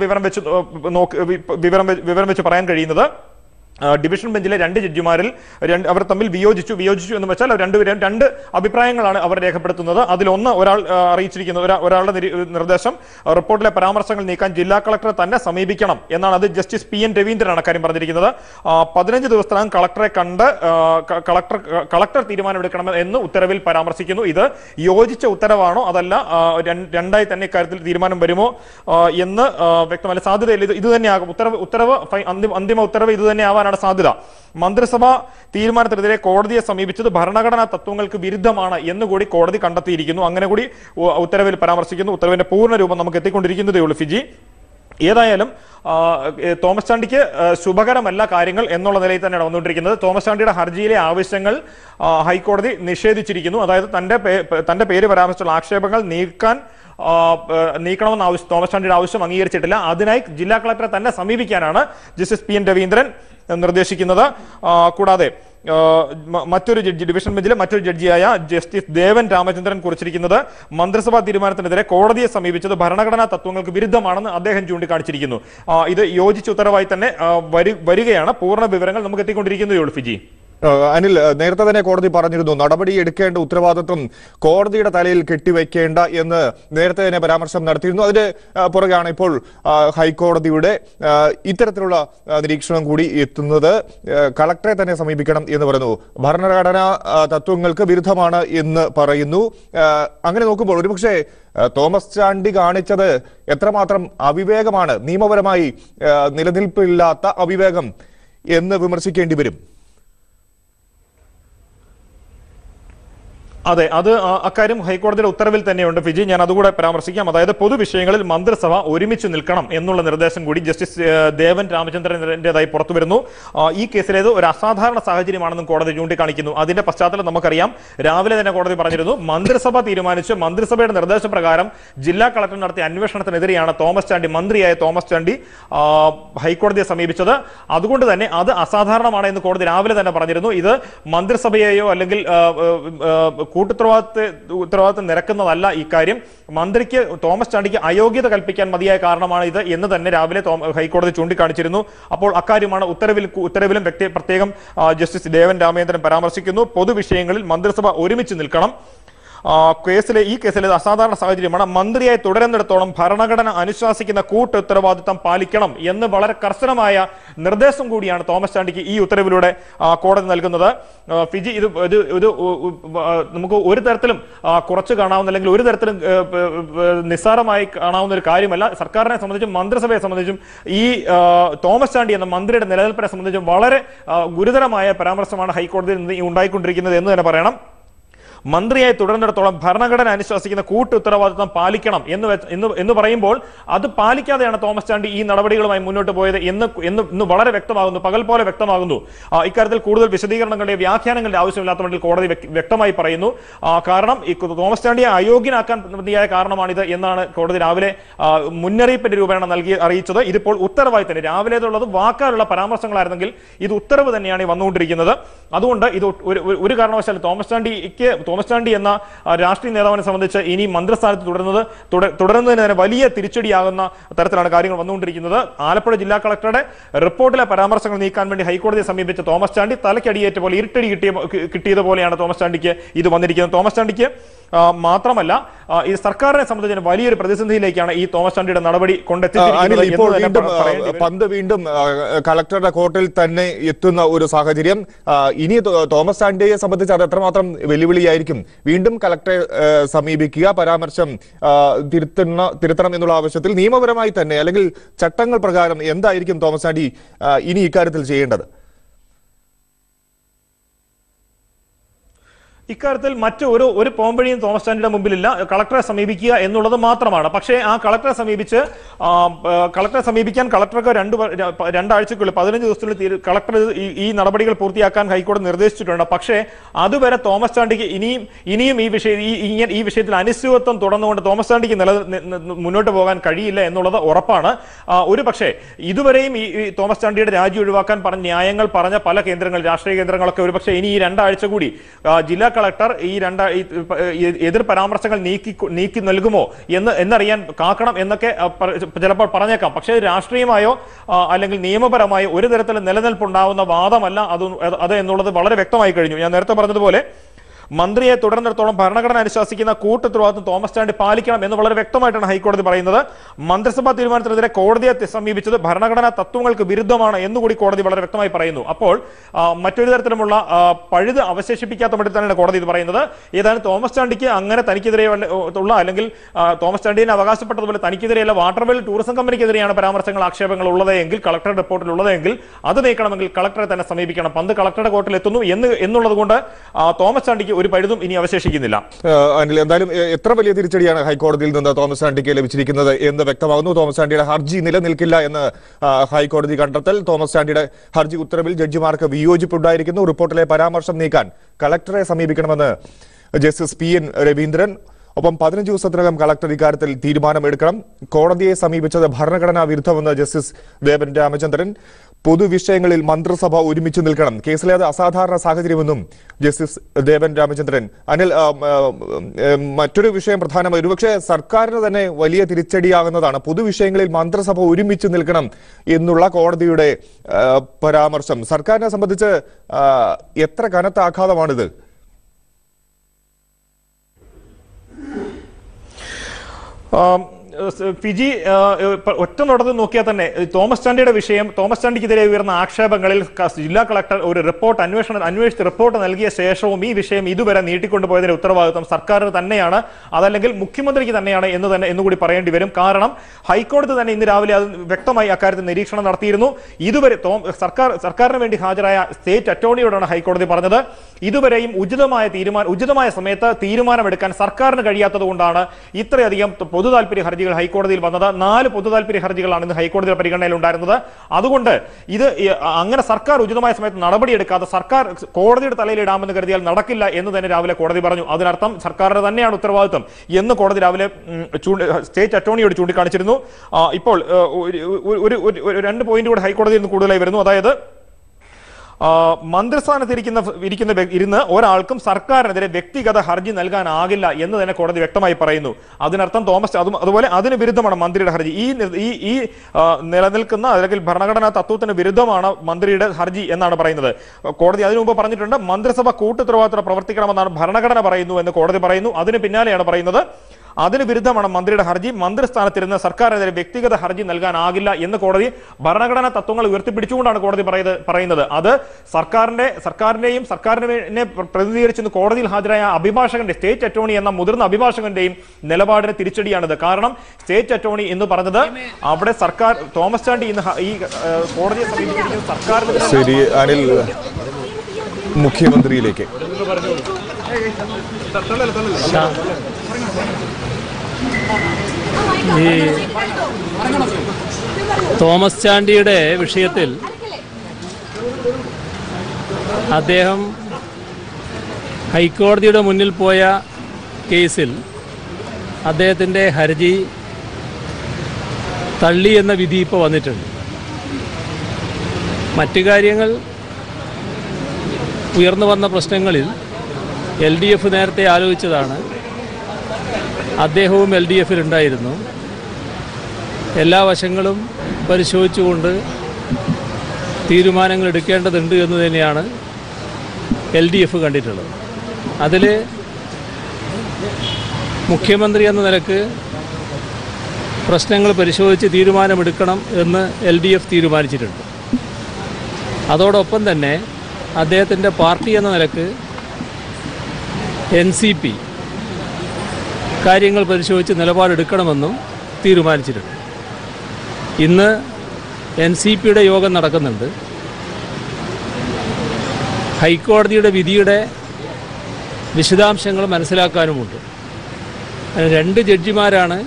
വിവരം വെച്ച് പറയാൻ കഴിയുന്നത്, ഡിവിഷൻ ബെഞ്ചിലെ രണ്ട് ജഡ്ജിമാരിൽ അവർ തമ്മിൽ വിയോജിച്ചു എന്ന് വെച്ചാൽ രണ്ടുപേരും രണ്ട് അഭിപ്രായങ്ങളാണ് അവർ രേഖപ്പെടുത്തുന്നത്. അതിലൊന്ന് അറിയിച്ചിരിക്കുന്ന ഒരാളുടെ നിർദ്ദേശം റിപ്പോർട്ടിലെ പരാമർശങ്ങൾ നീക്കാൻ ജില്ലാ കളക്ടറെ തന്നെ സമീപിക്കണം എന്നാണ്. അത് ജസ്റ്റിസ് PN രവീന്ദ്രനാണ് കാര്യം പറഞ്ഞിരിക്കുന്നത്. 15 ദിവസത്തിനകം കളക്ടറെ കണ്ട് കളക്ടർ തീരുമാനമെടുക്കണം എന്ന് ഉത്തരവിൽ പരാമർശിക്കുന്നു. ഇത് യോജിച്ച ഉത്തരവാണോ അതല്ല രണ്ടായി തന്നെ ഇക്കാര്യത്തിൽ തീരുമാനം വരുമോ എന്ന് വ്യക്തമല്ല. സാധ്യതയില്ല. ഇത് തന്നെയാകും അന്തിമ ഉത്തരവ് ഇത് തന്നെ ആവാൻ സാധ്യത. മന്ത്രിസഭ തീരുമാനത്തിനെതിരെ കോടതിയെ സമീപിച്ചത് ഭരണഘടനാ തത്വങ്ങൾക്ക് വിരുദ്ധമാണ് എന്നുകൂടി കോടതി കണ്ടെത്തിയിരിക്കുന്നു. അങ്ങനെ കൂടി ഉത്തരവിൽ പരാമർശിക്കുന്നു. ഉത്തരവിന്റെ പൂർണ്ണ രൂപം നമുക്ക് എത്തിക്കൊണ്ടിരിക്കുന്നതേ ഉള്ളൂ ഫിജി. ഏതായാലും തോമസ് ചാണ്ടിക്ക് ശുഭകരമല്ല കാര്യങ്ങൾ എന്നുള്ള നിലയിൽ തന്നെയാണ് വന്നുകൊണ്ടിരിക്കുന്നത്. തോമസ് ചാണ്ടിയുടെ ഹർജിയിലെ ആവശ്യങ്ങൾ ഹൈക്കോടതി നിഷേധിച്ചിരിക്കുന്നു. അതായത് തന്റെ പേര് പരാമർശിച്ചുള്ള ആക്ഷേപങ്ങൾ നീക്കണമെന്ന ആവശ്യം തോമസ് ചാണ്ടിയുടെ ആവശ്യം അംഗീകരിച്ചിട്ടില്ല. അതിനായി ജില്ലാ കളക്ടറെ തന്നെ സമീപിക്കാനാണ് ജസ്റ്റിസ് പി എൻ രവീന്ദ്രൻ നിർദ്ദേശിക്കുന്നത്. കൂടാതെ മറ്റൊരു ജഡ്ജി, ഡിവിഷൻ ബെഞ്ചിലെ മറ്റൊരു ജഡ്ജിയായ ജസ്റ്റിസ് ദേവൻ രാമചന്ദ്രൻ കുറിച്ചിരിക്കുന്നത് മന്ത്രിസഭാ തീരുമാനത്തിനെതിരെ കോടതിയെ സമീപിച്ചത് ഭരണഘടനാ തത്വങ്ങൾക്ക് വിരുദ്ധമാണെന്ന് അദ്ദേഹം ചൂണ്ടിക്കാണിച്ചിരിക്കുന്നു. ഇത് യോജിച്ച ഉത്തരവായി തന്നെ വരികയാണ്. പൂർണ്ണ വിവരങ്ങൾ നമുക്ക് എത്തിക്കൊണ്ടിരിക്കുന്നതേ ഉള്ളൂ ഫിജി. അനിൽ, നേരത്തെ തന്നെ കോടതി പറഞ്ഞിരുന്നു നടപടി എടുക്കേണ്ട ഉത്തരവാദിത്വം കോടതിയുടെ തലയിൽ കെട്ടിവെക്കേണ്ട എന്ന് നേരത്തെ തന്നെ പരാമർശം നടത്തിയിരുന്നു. അതിന് പുറകെയാണ് ഇപ്പോൾ ഹൈക്കോടതിയുടെ ഇത്തരത്തിലുള്ള നിരീക്ഷണം കൂടി എത്തുന്നത്. കളക്ടറെ തന്നെ സമീപിക്കണം എന്ന് പറയുന്നു. ഭരണഘടനാ തത്വങ്ങൾക്ക് വിരുദ്ധമാണ് എന്ന് പറയുന്നു. അങ്ങനെ നോക്കുമ്പോൾ ഒരുപക്ഷെ തോമസ് ചാണ്ടി കാണിച്ചത് എത്രമാത്രം അവിവേകമാണ്, നിയമപരമായി നിലനിൽപ്പില്ലാത്ത അവിവേകം എന്ന് വിമർശിക്കേണ്ടി വരും. അതെ, അത് അക്കാര്യം ഹൈക്കോടതിയുടെ ഉത്തരവിൽ തന്നെയുണ്ട് ഫിജി. ഞാൻ അതുകൂടെ പരാമർശിക്കാം. അതായത് പൊതുവിഷയങ്ങളിൽ മന്ത്രിസഭ ഒരുമിച്ച് നിൽക്കണം എന്നുള്ള നിർദ്ദേശം കൂടി ജസ്റ്റിസ് ദേവൻ രാമചന്ദ്രന്റേതായി പുറത്തുവരുന്നു. ഈ കേസിലേത് ഒരു അസാധാരണ സാഹചര്യമാണെന്നും കോടതി ചൂണ്ടിക്കാണിക്കുന്നു. അതിന്റെ പശ്ചാത്തലം നമുക്കറിയാം. രാവിലെ തന്നെ കോടതി പറഞ്ഞിരുന്നു മന്ത്രിസഭ തീരുമാനിച്ച് മന്ത്രിസഭയുടെ നിർദ്ദേശപ്രകാരം ജില്ലാ കളക്ടർ നടത്തിയ അന്വേഷണത്തിനെതിരെയാണ് മന്ത്രിയായ തോമസ് ചാണ്ടി ഹൈക്കോടതിയെ സമീപിച്ചത്. അതുകൊണ്ട് തന്നെ അത് അസാധാരണമാണ് എന്ന് കോടതി രാവിലെ തന്നെ പറഞ്ഞിരുന്നു. ഇത് മന്ത്രിസഭയെയോ അല്ലെങ്കിൽ ഉത്തരവാദിത്തം നിരക്കുന്നതല്ല. ഇക്കാര്യം മന്ത്രിക്ക് തോമസ് ചാണ്ടിക്ക് അയോഗ്യത കൽപ്പിക്കാൻ മതിയായ കാരണമാണ് ഇത് എന്ന് തന്നെ രാവിലെ ഹൈക്കോടതി ചൂണ്ടിക്കാണിച്ചിരുന്നു. അപ്പോൾ അക്കാര്യമാണ് ഉത്തരവിലും പ്രത്യേകം ജസ്റ്റിസ് ദേവൻ രാമചന്ദ്രൻ പരാമർശിക്കുന്നു. പൊതുവിഷയങ്ങളിൽ മന്ത്രിസഭ ഒരുമിച്ച് നിൽക്കണം. ഈ കേസിലെ അസാധാരണ സാഹചര്യമാണ്. മന്ത്രിയായി തുടരുന്നിടത്തോളം ഭരണഘടന അനുശാസിക്കുന്ന ഉത്തരവാദിത്തം പാലിക്കണം എന്ന് വളരെ കർശനമായ നിർദ്ദേശം കൂടിയാണ് തോമസ് ചാണ്ടിക്ക് ഈ ഉത്തരവിലൂടെ കോടതി നൽകുന്നത്. ഫിജി, ഇത് നമുക്ക് ഒരു തരത്തിലും കുറച്ച് കാണാവുന്ന അല്ലെങ്കിൽ ഒരു തരത്തിലും നിസ്സാരമായി കാണാവുന്ന ഒരു കാര്യമല്ല. സർക്കാരിനെ സംബന്ധിച്ചും മന്ത്രിസഭയെ സംബന്ധിച്ചും ഈ തോമസ് ചാണ്ടി എന്ന മന്ത്രിയുടെ നിലനിൽപ്പിനെ സംബന്ധിച്ചും വളരെ ഗുരുതരമായ പരാമർശമാണ് ഹൈക്കോടതിയിൽ നിന്ന് ഉണ്ടായിക്കൊണ്ടിരിക്കുന്നത് എന്ന് തന്നെ പറയണം. മന്ത്രിയായി തുടർന്നിടത്തോളം ഭരണഘടന അനുശാസിക്കുന്ന ഉത്തരവാദിത്തം പാലിക്കണം എന്ന് പറയുമ്പോൾ അത് പാലിക്കാതെയാണ് തോമസ് ചാണ്ടി ഈ നടപടികളുമായി മുന്നോട്ട് പോയത് എന്ന് വളരെ വ്യക്തമാകുന്നു, പകൽ പോലെ വ്യക്തമാകുന്നു. ഇക്കാര്യത്തിൽ കൂടുതൽ വിശദീകരണങ്ങളുടെ വ്യാഖ്യാനങ്ങളുടെ ആവശ്യമില്ലാത്തവണ്ണിൽ കോടതി വ്യക്തമായി പറയുന്നു. കാരണം ഈ തോമസ് ചാണ്ടിയെ അയോഗ്യനാക്കാൻ മതിയായ കാരണമാണിത് എന്നാണ് കോടതി രാവിലെ മുന്നറിയിപ്പിന്റെ രൂപേണ അറിയിച്ചത്. ഇതിപ്പോൾ ഉത്തരവായി തന്നെ രാവിലേതുള്ളത് വാക്കാലുള്ള പരാമർശങ്ങളായിരുന്നെങ്കിൽ ഇത് ഉത്തരവ് തന്നെയാണ് വന്നുകൊണ്ടിരിക്കുന്നത്. അതുകൊണ്ട് ഇത് ഒരു കാരണവശാലും തോമസ് ചാണ്ടി എന്ന രാഷ്ട്രീയ നേതാവിനെ സംബന്ധിച്ച് ഇനി മന്ത്രിസ്ഥാനത്ത് തുടരുന്നതിന് തന്നെ വലിയ തിരിച്ചടിയാകുന്ന തരത്തിലാണ് കാര്യങ്ങൾ വന്നുകൊണ്ടിരിക്കുന്നത്. ആലപ്പുഴ ജില്ലാ കളക്ടറുടെ റിപ്പോർട്ടിലെ പരാമർശങ്ങൾ നീക്കാൻ വേണ്ടി ഹൈക്കോടതിയെ സമീപിച്ച തോമസ് ചാണ്ടി തലയ്ക്കടിയേറ്റ പോലെ ഇരുട്ടടി കിട്ടിയതുപോലെയാണ് തോമസ് ചാണ്ടിക്ക് ഇത് വന്നിരിക്കുന്നത്. തോമസ് ചാണ്ടിക്ക് മാത്രമല്ല ഈ സർക്കാരിനെ സംബന്ധിച്ച് വലിയൊരു പ്രതിസന്ധിയിലേക്കാണ് ഈ തോമസ് ചാണ്ടിയുടെ നടപടി കൊണ്ടെത്തിച്ചിരിക്കുന്നത്. പന്ത് വീണ്ടും കളക്ടറുടെ കോർട്ടിൽ തന്നെ എത്തുന്ന ഒരു സാഹചര്യം. ഇനി തോമസ് ചാണ്ടിയെ സംബന്ധിച്ച് അത് എത്രമാത്രം വെല്ലുവിളിയായിരിക്കും. വീണ്ടും കളക്ടറെ സമീപിക്കുക, പരാമർശം തിരുത്തണം എന്നുള്ള ആവശ്യത്തിൽ നിയമപരമായി തന്നെ അല്ലെങ്കിൽ ചട്ടങ്ങൾ പ്രകാരം എന്തായിരിക്കും തോമസ് ചാണ്ടി ഇനി ഇക്കാര്യത്തിൽ ചെയ്യേണ്ടത്? ഇക്കാര്യത്തിൽ ഒരു പോംവഴിയും തോമസ് ചാണ്ടിയുടെ മുമ്പിലില്ല. കളക്ടറെ സമീപിക്കുക എന്നുള്ളത് മാത്രമാണ്. പക്ഷേ ആ കളക്ടറെ സമീപിക്കാൻ കളക്ടർക്ക് രണ്ടാഴ്ചക്കുള്ളിൽ 15 ദിവസത്തിനുള്ളിൽ കളക്ടർ ഈ നടപടികൾ പൂർത്തിയാക്കാൻ ഹൈക്കോടതി നിർദ്ദേശിച്ചിട്ടുണ്ട്. പക്ഷേ അതുവരെ തോമസ് ചാണ്ടിക്ക് ഇനിയും ഈ വിഷയത്തിൽ അനിശ്ചിതത്വം തുടർന്നുകൊണ്ട് തോമസ് ചാണ്ടിക്ക് മുന്നോട്ട് പോകാൻ കഴിയില്ല എന്നുള്ളത് ഉറപ്പാണ്. ഒരു പക്ഷേ ഇതുവരെയും ഈ തോമസ് ചാണ്ടിയുടെ രാജി ഒഴിവാക്കാൻ ന്യായങ്ങൾ പറഞ്ഞ പല രാഷ്ട്രീയ കേന്ദ്രങ്ങളൊക്കെ ഒരുപക്ഷെ ഇനി ഈ 2 ആഴ്ച കൂടി ജില്ലാ കളക്ടർ ഈ എതിർ പരാമർശങ്ങൾ നീക്കി നൽകുമോ എന്നറിയാൻ കാക്കണം എന്നൊക്കെ ചിലപ്പോൾ പറഞ്ഞേക്കാം. പക്ഷേ രാഷ്ട്രീയമായോ അല്ലെങ്കിൽ നിയമപരമായോ ഒരു തരത്തിലും നിലനിൽപ്പുണ്ടാവുന്ന വാദമല്ല അത് എന്നുള്ളത് വളരെ വ്യക്തമായി കഴിഞ്ഞു. ഞാൻ നേരത്തെ പറഞ്ഞതുപോലെ മന്ത്രിയെ തുടർന്നിടത്തോളം ഭരണഘടന അനുശാസിക്കുന്ന ഉത്തരവാദിത്വം തോമസ് ചാണ്ടി പാലിക്കണം എന്ന് വളരെ വ്യക്തമായിട്ടാണ് ഹൈക്കോടതി പറയുന്നത്. മന്ത്രിസഭാ തീരുമാനത്തിനെതിരെ കോടതിയെ സമീപിച്ചത് ഭരണഘടനാ തത്വങ്ങൾക്ക് വിരുദ്ധമാണ് എന്നുകൂടി കോടതി വളരെ വ്യക്തമായി പറയുന്നു. അപ്പോൾ മറ്റൊരു തരത്തിലുമുള്ള പഴുത് അവശേഷിപ്പിക്കാത്ത മട്ടിൽ തന്നെയാണ് കോടതി ഇത് പറയുന്നത്. ഏതായാലും തോമസ് ചാണ്ടിക്ക് അങ്ങനെ തനിക്കെതിരെ ഉള്ള അല്ലെങ്കിൽ തോമസ് ചാണ്ടിയെ അവകാശപ്പെട്ടതുപോലെ തനിക്കെതിരെയുള്ള വാട്ടർവെൽ ടൂറിസം കമ്പനിക്കെതിരെയാണ് പരാമർശങ്ങൾ ആക്ഷേപങ്ങൾ ഉള്ളതെങ്കിൽ കളക്ടറുടെ റിപ്പോർട്ടിൽ ഉള്ളതെങ്കിൽ അത് നീക്കണമെങ്കിൽ കളക്ടറെ തന്നെ സമീപിക്കണം. പന്ത് കളക്ടറുടെ കോർട്ടിൽ എത്തുന്നു എന്നുള്ളത് കൊണ്ട് തോമസ് ചാണ്ടിക്ക് ഒരു പഴുതും ഇനി അവശേഷിക്കുന്നില്ല. അനിൽ, എന്തായാലും എത്ര വലിയ തിരിച്ചടിയാണ് ഹൈക്കോടതിയിൽ നിന്ന് തോമസ് ചാണ്ടിക്ക് ലഭിച്ചിരിക്കുന്നത് എന്ന് വ്യക്തമാകുന്നു. തോമസ് ചാണ്ടിയുടെ ഹർജി നിലനിൽക്കില്ല എന്ന് ഹൈക്കോടതി കണ്ടെത്തൽ. തോമസ് ചാണ്ടിയുടെ ഹർജി ഉത്തരവിൽ ജഡ്ജിമാർക്ക് വിയോജിപ്പുണ്ടായിരിക്കുന്നു. റിപ്പോർട്ടിലെ പരാമർശം നീക്കാൻ കളക്ടറെ സമീപിക്കണമെന്ന് ജസ്റ്റിസ് പി എൻ രവീന്ദ്രൻ. ഒപ്പം 15 ദിവസത്തിനകം കളക്ടർ ഇക്കാര്യത്തിൽ തീരുമാനമെടുക്കണം. കോടതിയെ സമീപിച്ചത് ഭരണഘടനാ വിരുദ്ധമെന്ന് ജസ്റ്റിസ് ദേവൻ രാമചന്ദ്രൻ. പൊതുവിഷയങ്ങളിൽ മന്ത്രിസഭ ഒരുമിച്ച് നിൽക്കണം. കേസിലെ അത് അസാധാരണ സാഹചര്യമെന്നും ജസ്റ്റിസ് ദേവൻ രാമചന്ദ്രൻ. അനിൽ, മറ്റൊരു വിഷയം പ്രധാനമായി ഒരുപക്ഷെ സർക്കാരിന് തന്നെ വലിയ തിരിച്ചടിയാകുന്നതാണ് പൊതുവിഷയങ്ങളിൽ മന്ത്രിസഭ ഒരുമിച്ച് നിൽക്കണം എന്നുള്ള കോടതിയുടെ പരാമർശം. സർക്കാരിനെ സംബന്ധിച്ച് എത്ര കനത്ത ആഘാതമാണിത്? ഫിജി ഒറ്റ നോട്ടത്തിൽ നോക്കിയാൽ തന്നെ തോമസ് ചാണ്ടിയുടെ വിഷയം, തോമസ് ചാണ്ടിക്കെതിരെ ഉയർന്ന ആക്ഷേപങ്ങളിൽ ജില്ലാ കളക്ടർ ഒരു റിപ്പോർട്ട് അന്വേഷിച്ച് റിപ്പോർട്ട് നൽകിയ ശേഷവും ഈ വിഷയം ഇതുവരെ നീട്ടിക്കൊണ്ടുപോയതിന്റെ ഉത്തരവാദിത്വം സർക്കാരിന് തന്നെയാണ്, അതല്ലെങ്കിൽ മുഖ്യമന്ത്രിക്ക് തന്നെയാണ് എന്നുകൂടി പറയേണ്ടി വരും. കാരണം ഹൈക്കോടതി തന്നെ ഇന്ന് രാവിലെ അത് വ്യക്തമായി അക്കാര്യത്തിൽ നിരീക്ഷണം നടത്തിയിരുന്നു. ഇതുവരെ സർക്കാരിന് വേണ്ടി ഹാജരായ സ്റ്റേറ്റ് അറ്റോർണിയോടാണ് ഹൈക്കോടതി പറഞ്ഞത്, ഇതുവരെയും ഉചിതമായ സമയത്ത് തീരുമാനമെടുക്കാൻ സർക്കാരിന് കഴിയാത്തത് കൊണ്ടാണ് ഇത്രയധികം പൊതു താല്പര്യ ഹർജികൾ ഹൈക്കോടതിയിൽ വന്നത്. 4 പൊതു താല്പര്യ ഹർജികളാണ് ഇന്ന് ഹൈക്കോടതിയുടെ പരിഗണനയിൽ ഉണ്ടായിരുന്നത്. അതുകൊണ്ട് ഇത് അങ്ങനെ സർക്കാർ ഉചിതമായ സമയത്ത് നടപടിയെടുക്കാതെ സർക്കാർ കോടതിയുടെ തലയിലിടാമെന്ന് കരുതിയാൽ നടക്കില്ല എന്ന് തന്നെ രാവിലെ കോടതി പറഞ്ഞു. അതിനർത്ഥം സർക്കാരിന് തന്നെയാണ് ഉത്തരവാദിത്വം എന്ന് കോടതി രാവിലെ സ്റ്റേറ്റ് അറ്റോർണിയോട് ചൂണ്ടിക്കാണിച്ചിരുന്നു. ഇപ്പോൾ ഒരു 2 പോയിന്റ് കൂടെ ഹൈക്കോടതിയിൽ നിന്ന് കൂടുതലായി വരുന്നു. അതായത് മന്ത്രിസ്ഥാനത്ത് ഇരുന്ന് ഒരാൾക്കും സർക്കാരിനെതിരെ വ്യക്തിഗത ഹർജി നൽകാനാകില്ല എന്ന് തന്നെ കോടതി വ്യക്തമായി പറയുന്നു. അതിനർത്ഥം അതുപോലെ അതിന് വിരുദ്ധമാണ് മന്ത്രിയുടെ ഹർജി. ഈ നിലനിൽക്കുന്ന അല്ലെങ്കിൽ ഭരണഘടനാ തത്വത്തിന് വിരുദ്ധമാണ് മന്ത്രിയുടെ ഹർജി എന്നാണ് പറയുന്നത്. കോടതി അതിനു മുമ്പ് പറഞ്ഞിട്ടുണ്ട്, മന്ത്രിസഭ കൂട്ടുത്തരവാദിത്തത്തോടെ പ്രവർത്തിക്കണമെന്നാണ് ഭരണഘടന പറയുന്നു എന്ന് കോടതി പറയുന്നു. അതിന് പിന്നാലെയാണ് പറയുന്നത് അതിന് വിരുദ്ധമാണ് മന്ത്രിയുടെ ഹർജി, മന്ത്രിസ്ഥാനത്തിരുന്ന് സർക്കാരിനെതിരെ വ്യക്തിഗത ഹർജി നൽകാനാകില്ല എന്ന് കോടതി ഭരണഘടനാ തത്വങ്ങൾ ഉയർത്തിപ്പിടിച്ചുകൊണ്ടാണ് കോടതി പറയുന്നത്. അത് സർക്കാരിനെയും സർക്കാരിനെ പ്രതിനിധീകരിച്ചെന്ന് കോടതിയിൽ ഹാജരായ അഭിഭാഷകന്റെ, സ്റ്റേറ്റ് അറ്റോർണി എന്ന മുതിർന്ന അഭിഭാഷകന്റെയും നിലപാടിന് തിരിച്ചടിയാണിത്. കാരണം സ്റ്റേറ്റ് അറ്റോർണി എന്ന് പറഞ്ഞത് അവിടെ സർക്കാർ തോമസ് ചാണ്ടി ഇന്ന് ഈ കോടതിയെ സമീപിച്ചിരിക്കുന്നത് സർക്കാരിനെതിരെ. ശരി അനിൽ, മുഖ്യമന്ത്രിയിലേക്ക് ഈ തോമസ് ചാണ്ടിയുടെ വിഷയത്തിൽ അദ്ദേഹം ഹൈക്കോടതിയുടെ മുന്നിൽ പോയ കേസിൽ അദ്ദേഹത്തിൻ്റെ ഹർജി തള്ളി എന്ന വിധി ഇപ്പോൾ വന്നിട്ടുണ്ട്. മറ്റു കാര്യങ്ങൾ ഉയർന്നു വന്ന പ്രശ്നങ്ങളിൽ LDF നേരത്തെ ആലോചിച്ചതാണ്. അദ്ദേഹവും LDFിലുണ്ടായിരുന്നു. എല്ലാ വശങ്ങളും പരിശോധിച്ചുകൊണ്ട് തീരുമാനങ്ങൾ എടുക്കേണ്ടതുണ്ട് എന്ന് തന്നെയാണ് LDF കണ്ടിട്ടുള്ളത്. അതിൽ മുഖ്യമന്ത്രി എന്ന നിലക്ക് പ്രശ്നങ്ങൾ പരിശോധിച്ച് തീരുമാനമെടുക്കണം എന്ന് LDF തീരുമാനിച്ചിട്ടുണ്ട്. അതോടൊപ്പം തന്നെ അദ്ദേഹത്തിൻ്റെ പാർട്ടി എന്ന നിലക്ക് NCP കാര്യങ്ങൾ പരിശോധിച്ച് നിലപാടെടുക്കണമെന്നും തീരുമാനിച്ചിട്ടുണ്ട്. ഇന്ന് NCPയുടെ യോഗം നടക്കുന്നുണ്ട്. ഹൈക്കോടതിയുടെ വിധിയുടെ വിശദാംശങ്ങൾ മനസ്സിലാക്കാനുമുണ്ട്. 2 ജഡ്ജിമാരാണ്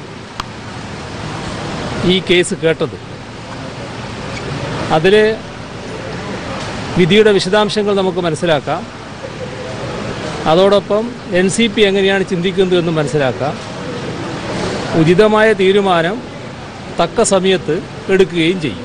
ഈ കേസ് കേട്ടത്. അതിൽ വിധിയുടെ വിശദാംശങ്ങൾ നമുക്ക് മനസ്സിലാക്കാം. അതോടൊപ്പം NCP എങ്ങനെയാണ് ചിന്തിക്കുന്നത് എന്ന് മനസ്സിലാക്കാം. ഉചിതമായ തീരുമാനം തക്ക സമയത്ത് എടുക്കുകയും ചെയ്യും.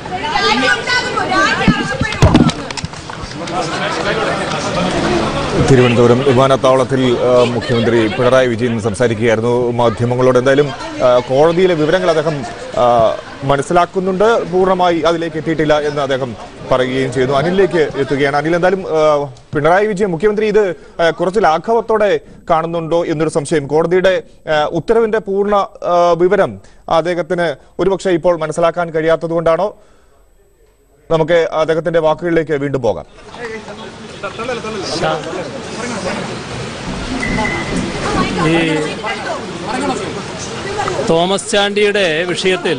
തിരുവനന്തപുരം വിമാനത്താവളത്തിൽ മുഖ്യമന്ത്രി പിണറായി വിജയൻ സംസാരിക്കുകയായിരുന്നു മാധ്യമങ്ങളോട്. എന്തായാലും കോടതിയിലെ വിവരങ്ങൾ അദ്ദേഹം മനസ്സിലാക്കുന്നുണ്ട്, പൂർണ്ണമായി അതിലേക്ക് എത്തിയിട്ടില്ല എന്ന് അദ്ദേഹം പറയുകയും ചെയ്യുന്നു. അനിലിലേക്ക് എത്തുകയാണ്. അനിൽ, എന്തായാലും പിണറായി വിജയൻ മുഖ്യമന്ത്രി ഇത് കുറച്ച് ലാഘവത്തോടെ കാണുന്നുണ്ടോ എന്നൊരു സംശയം. കോടതിയുടെ ഉത്തരവിന്റെ പൂർണ്ണ വിവരം അദ്ദേഹത്തിന് ഒരുപക്ഷെ ഇപ്പോൾ മനസ്സിലാക്കാൻ കഴിയാത്തത് കൊണ്ടാണോ? നമുക്ക് അദ്ദേഹത്തിന്റെ വാക്കുകളിലേക്ക് വീണ്ടും പോകാം. ഈ തോമസ് ചാണ്ടിയുടെ വിഷയത്തിൽ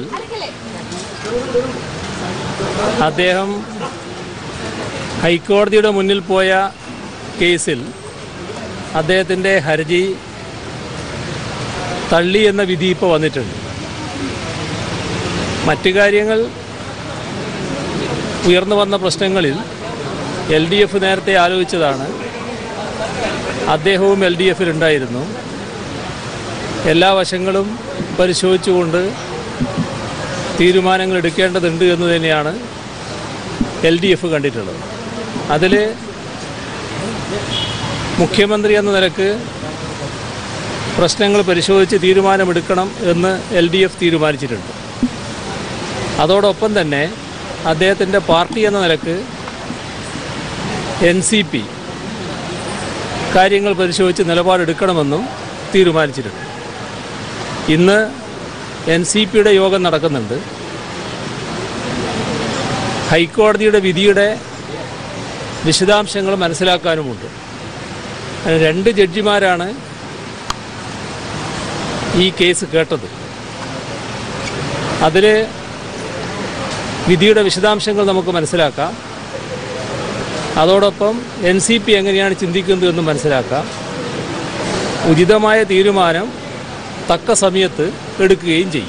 അദ്ദേഹം ഹൈക്കോടതിയുടെ മുന്നിൽ പോയ കേസിൽ അദ്ദേഹത്തിൻ്റെ ഹർജി തള്ളി എന്ന വിധി ഇപ്പോൾ വന്നിട്ടുണ്ട്. മറ്റു കാര്യങ്ങൾ ഉയർന്നു വന്ന പ്രശ്നങ്ങളിൽ LDF നേരത്തെ ആലോചിച്ചതാണ്. അദ്ദേഹവും LDFിലുണ്ടായിരുന്നു. എല്ലാ വശങ്ങളും പരിശോധിച്ചുകൊണ്ട് തീരുമാനങ്ങൾ എടുക്കേണ്ടതുണ്ട് എന്ന് തന്നെയാണ് LDF കണ്ടിട്ടുള്ളത്. അതിൽ മുഖ്യമന്ത്രി എന്ന നിലക്ക് പ്രശ്നങ്ങൾ പരിശോധിച്ച് തീരുമാനമെടുക്കണം എന്ന് LDF തീരുമാനിച്ചിട്ടുണ്ട്. അതോടൊപ്പം തന്നെ അദ്ദേഹത്തിൻ്റെ പാർട്ടി എന്ന നിലക്ക് NCP കാര്യങ്ങൾ പരിശോധിച്ച് നിലപാടെടുക്കണമെന്നും തീരുമാനിച്ചിട്ടുണ്ട്. ഇന്ന് NCPയുടെ യോഗം നടക്കുന്നുണ്ട്. ഹൈക്കോടതിയുടെ വിധിയുടെ വിശദാംശങ്ങൾ മനസ്സിലാക്കാനുമുണ്ട്. 2 ജഡ്ജിമാരാണ് ഈ കേസ് കേട്ടത്. അതിൽ വിധിയുടെ വിശദാംശങ്ങൾ നമുക്ക് മനസ്സിലാക്കാം. അതോടൊപ്പം NCP എങ്ങനെയാണ് ചിന്തിക്കുന്നതെന്ന് മനസ്സിലാക്കാം. ഉചിതമായ തീരുമാനം തക്ക സമയത്ത് എടുക്കുകയും ചെയ്യും.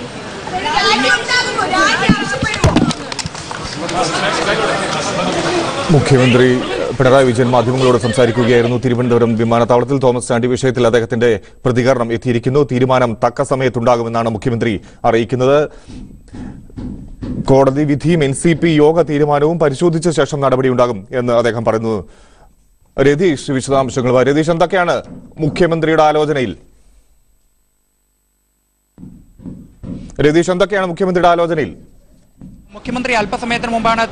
മുഖ്യമന്ത്രി പിണറായി വിജയൻ മാധ്യമങ്ങളോട് സംസാരിക്കുകയായിരുന്നു. തിരുവനന്തപുരം വിമാനത്താവളത്തിൽ തോമസ് ചാണ്ടി വിഷയത്തിൽ അദ്ദേഹത്തിന്റെ പ്രതികരണം എത്തിയിരിക്കുന്നു. തീരുമാനം തക്ക സമയത്തുണ്ടാകുമെന്നാണ് മുഖ്യമന്ത്രി അറിയിക്കുന്നത്. കോടതി വിധിയും NCP യോഗ തീരുമാനവും പരിശോധിച്ച ശേഷം നടപടിയുണ്ടാകും എന്ന് അദ്ദേഹം പറയുന്നു. രതീഷ് വിശദാംശങ്ങളുമായി. രതീഷ്, എന്തൊക്കെയാണ് മുഖ്യമന്ത്രിയുടെ ആലോചനയിൽ? രതീഷ്, എന്തൊക്കെയാണ് മുഖ്യമന്ത്രിയുടെ ആലോചനയിൽ? മുഖ്യമന്ത്രി അല്പസമയത്തിന്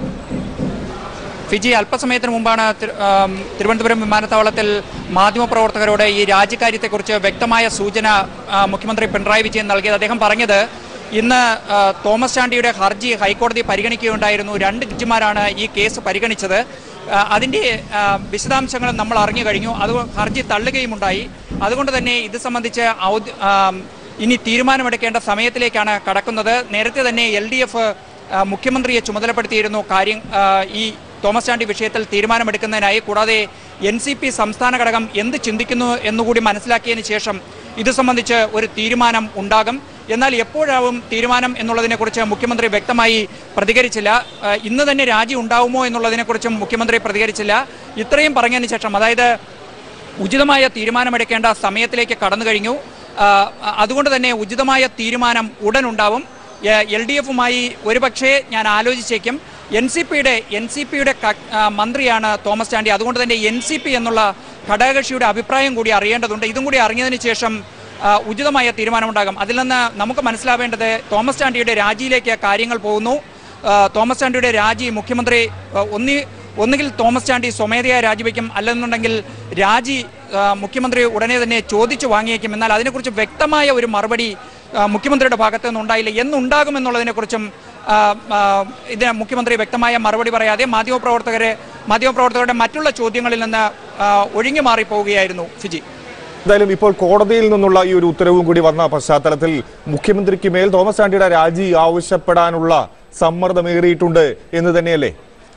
മുമ്പാണ് തിരുവനന്തപുരം വിമാനത്താവളത്തിൽ മാധ്യമപ്രവർത്തകരോട് ഈ രാജിക്കാര്യത്തെക്കുറിച്ച് വ്യക്തമായ സൂചന മുഖ്യമന്ത്രി പിണറായി വിജയൻ നൽകിയത്. അദ്ദേഹം പറഞ്ഞത് ഇന്ന് തോമസ് ചാണ്ടിയുടെ ഹർജി ഹൈക്കോടതി പരിഗണിക്കുകയുണ്ടായിരുന്നു. 2 ജഡ്ജിമാരാണ് ഈ കേസ് പരിഗണിച്ചത്. അതിൻ്റെ വിശദാംശങ്ങൾ നമ്മൾ അറിഞ്ഞു കഴിഞ്ഞു. അത് ഹർജി തള്ളുകയുമുണ്ടായി. അതുകൊണ്ട് തന്നെ ഇത് സംബന്ധിച്ച് ഇനി തീരുമാനമെടുക്കേണ്ട സമയത്തിലേക്കാണ് കടക്കുന്നത്. നേരത്തെ തന്നെ LDF മുഖ്യമന്ത്രിയെ ചുമതലപ്പെടുത്തിയിരുന്നു ഈ തോമസ് ചാണ്ടി വിഷയത്തിൽ തീരുമാനമെടുക്കുന്നതിനായി. കൂടാതെ NCP സംസ്ഥാന ഘടകം എന്ത് ചിന്തിക്കുന്നു എന്നുകൂടി മനസ്സിലാക്കിയതിന് ശേഷം ഇത് സംബന്ധിച്ച് ഒരു തീരുമാനം ഉണ്ടാകും. എന്നാൽ എപ്പോഴാവും തീരുമാനം എന്നുള്ളതിനെക്കുറിച്ച് മുഖ്യമന്ത്രി വ്യക്തമായി പ്രതികരിച്ചില്ല. ഇന്ന് തന്നെ രാജി ഉണ്ടാവുമോ എന്നുള്ളതിനെക്കുറിച്ചും മുഖ്യമന്ത്രി പ്രതികരിച്ചില്ല. ഇത്രയും പറഞ്ഞതിന് ശേഷം, അതായത് ഉചിതമായ തീരുമാനമെടുക്കേണ്ട സമയത്തിലേക്ക് കടന്നു കഴിഞ്ഞു. അതുകൊണ്ട് തന്നെ ഉചിതമായ തീരുമാനം ഉടൻ ഉണ്ടാവും. LDFുമായി ഒരുപക്ഷെ ഞാൻ ആലോചിച്ചേക്കും. NCPയുടെ മന്ത്രിയാണ് തോമസ് ചാണ്ടി. അതുകൊണ്ട് തന്നെ NCP എന്നുള്ള ഘടകകക്ഷിയുടെ അഭിപ്രായം കൂടി അറിയേണ്ടതുണ്ട്. ഇതും കൂടി അറിഞ്ഞതിന് ശേഷം ഉചിതമായ തീരുമാനമുണ്ടാകും. അതിൽ നിന്ന് നമുക്ക് മനസ്സിലാവേണ്ടത് തോമസ് ചാണ്ടിയുടെ രാജിയിലേക്ക് കാര്യങ്ങൾ പോകുന്നു. തോമസ് ചാണ്ടിയുടെ രാജി മുഖ്യമന്ത്രി ഒന്നുകിൽ തോമസ് ചാണ്ടി സ്വമേധയാ രാജിവെക്കും, അല്ലെന്നുണ്ടെങ്കിൽ രാജി മുഖ്യമന്ത്രി ഉടനെ തന്നെ ചോദിച്ചു വാങ്ങിയേക്കും. എന്നാൽ അതിനെക്കുറിച്ച് വ്യക്തമായ ഒരു മറുപടി മുഖ്യമന്ത്രിയുടെ ഭാഗത്തു നിന്നുണ്ടായില്ല. എന്നുണ്ടാകുമെന്നുള്ളതിനെക്കുറിച്ചും ഇതിന് മുഖ്യമന്ത്രി വ്യക്തമായ മറുപടി പറയാതെ മാധ്യമപ്രവർത്തകരുടെ മറ്റുള്ള ചോദ്യങ്ങളിൽ നിന്ന് ഒഴിഞ്ഞു മാറിപ്പോവുകയായിരുന്നു. ഫിജി, എന്തായാലും ഇപ്പോൾ കോടതിയിൽ നിന്നുള്ള ഈ ഒരു ഉത്തരവും കൂടി വന്ന പശ്ചാത്തലത്തിൽ മുഖ്യമന്ത്രിക്ക് മേൽ തോമസ് ചാണ്ടിയുടെ രാജി ആവശ്യപ്പെടാനുള്ള സമ്മർദ്ദമേറിയിട്ടുണ്ട് എന്ന് തന്നെയല്ലേ?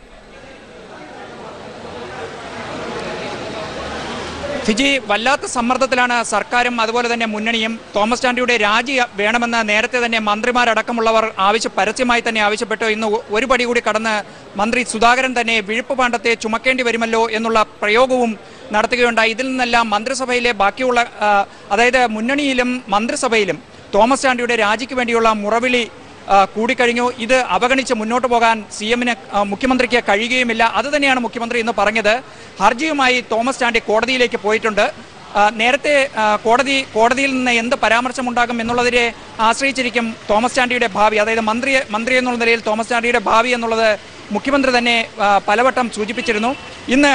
ഫിജി, വല്ലാത്ത സമ്മർദ്ദത്തിലാണ് സർക്കാരും അതുപോലെ തന്നെ മുന്നണിയും. തോമസ് ചാണ്ടിയുടെ രാജി വേണമെന്ന് നേരത്തെ തന്നെ മന്ത്രിമാരടക്കമുള്ളവർ പരസ്യമായി തന്നെ ആവശ്യപ്പെട്ടു. ഇന്ന് ഒരു പടി കൂടി കടന്ന് മന്ത്രി സുധാകരൻ തന്നെ വിഴുപ്പ് പാണ്ഡത്തെ ചുമക്കേണ്ടി വരുമല്ലോ എന്നുള്ള പ്രയോഗവും നടത്തുകയുണ്ടായി. ഇതിൽ നിന്നെല്ലാം മന്ത്രിസഭയിലെ ബാക്കിയുള്ള, അതായത് മുന്നണിയിലും മന്ത്രിസഭയിലും തോമസ് ചാണ്ടിയുടെ രാജിക്ക് വേണ്ടിയുള്ള മുറവിളി കൂടിക്കഴിഞ്ഞു. ഇത് അവഗണിച്ച് മുന്നോട്ട് പോകാൻ മുഖ്യമന്ത്രിക്ക് കഴിയുകയുമില്ല. അതുതന്നെയാണ് മുഖ്യമന്ത്രി ഇന്ന് പറഞ്ഞത്. ഹർജിയുമായി തോമസ് ചാണ്ടി കോടതിയിലേക്ക് പോയിട്ടുണ്ട്. നേരത്തെ കോടതിയിൽ നിന്ന് എന്ത് പരാമർശമുണ്ടാകും എന്നുള്ളതിനെ ആശ്രയിച്ചിരിക്കും തോമസ് ചാണ്ടിയുടെ ഭാവി. അതായത് മന്ത്രി എന്നുള്ള നിലയിൽ തോമസ് ചാണ്ടിയുടെ ഭാവി എന്നുള്ളത് മുഖ്യമന്ത്രി തന്നെ പലവട്ടം സൂചിപ്പിച്ചിരുന്നു. ഇന്ന്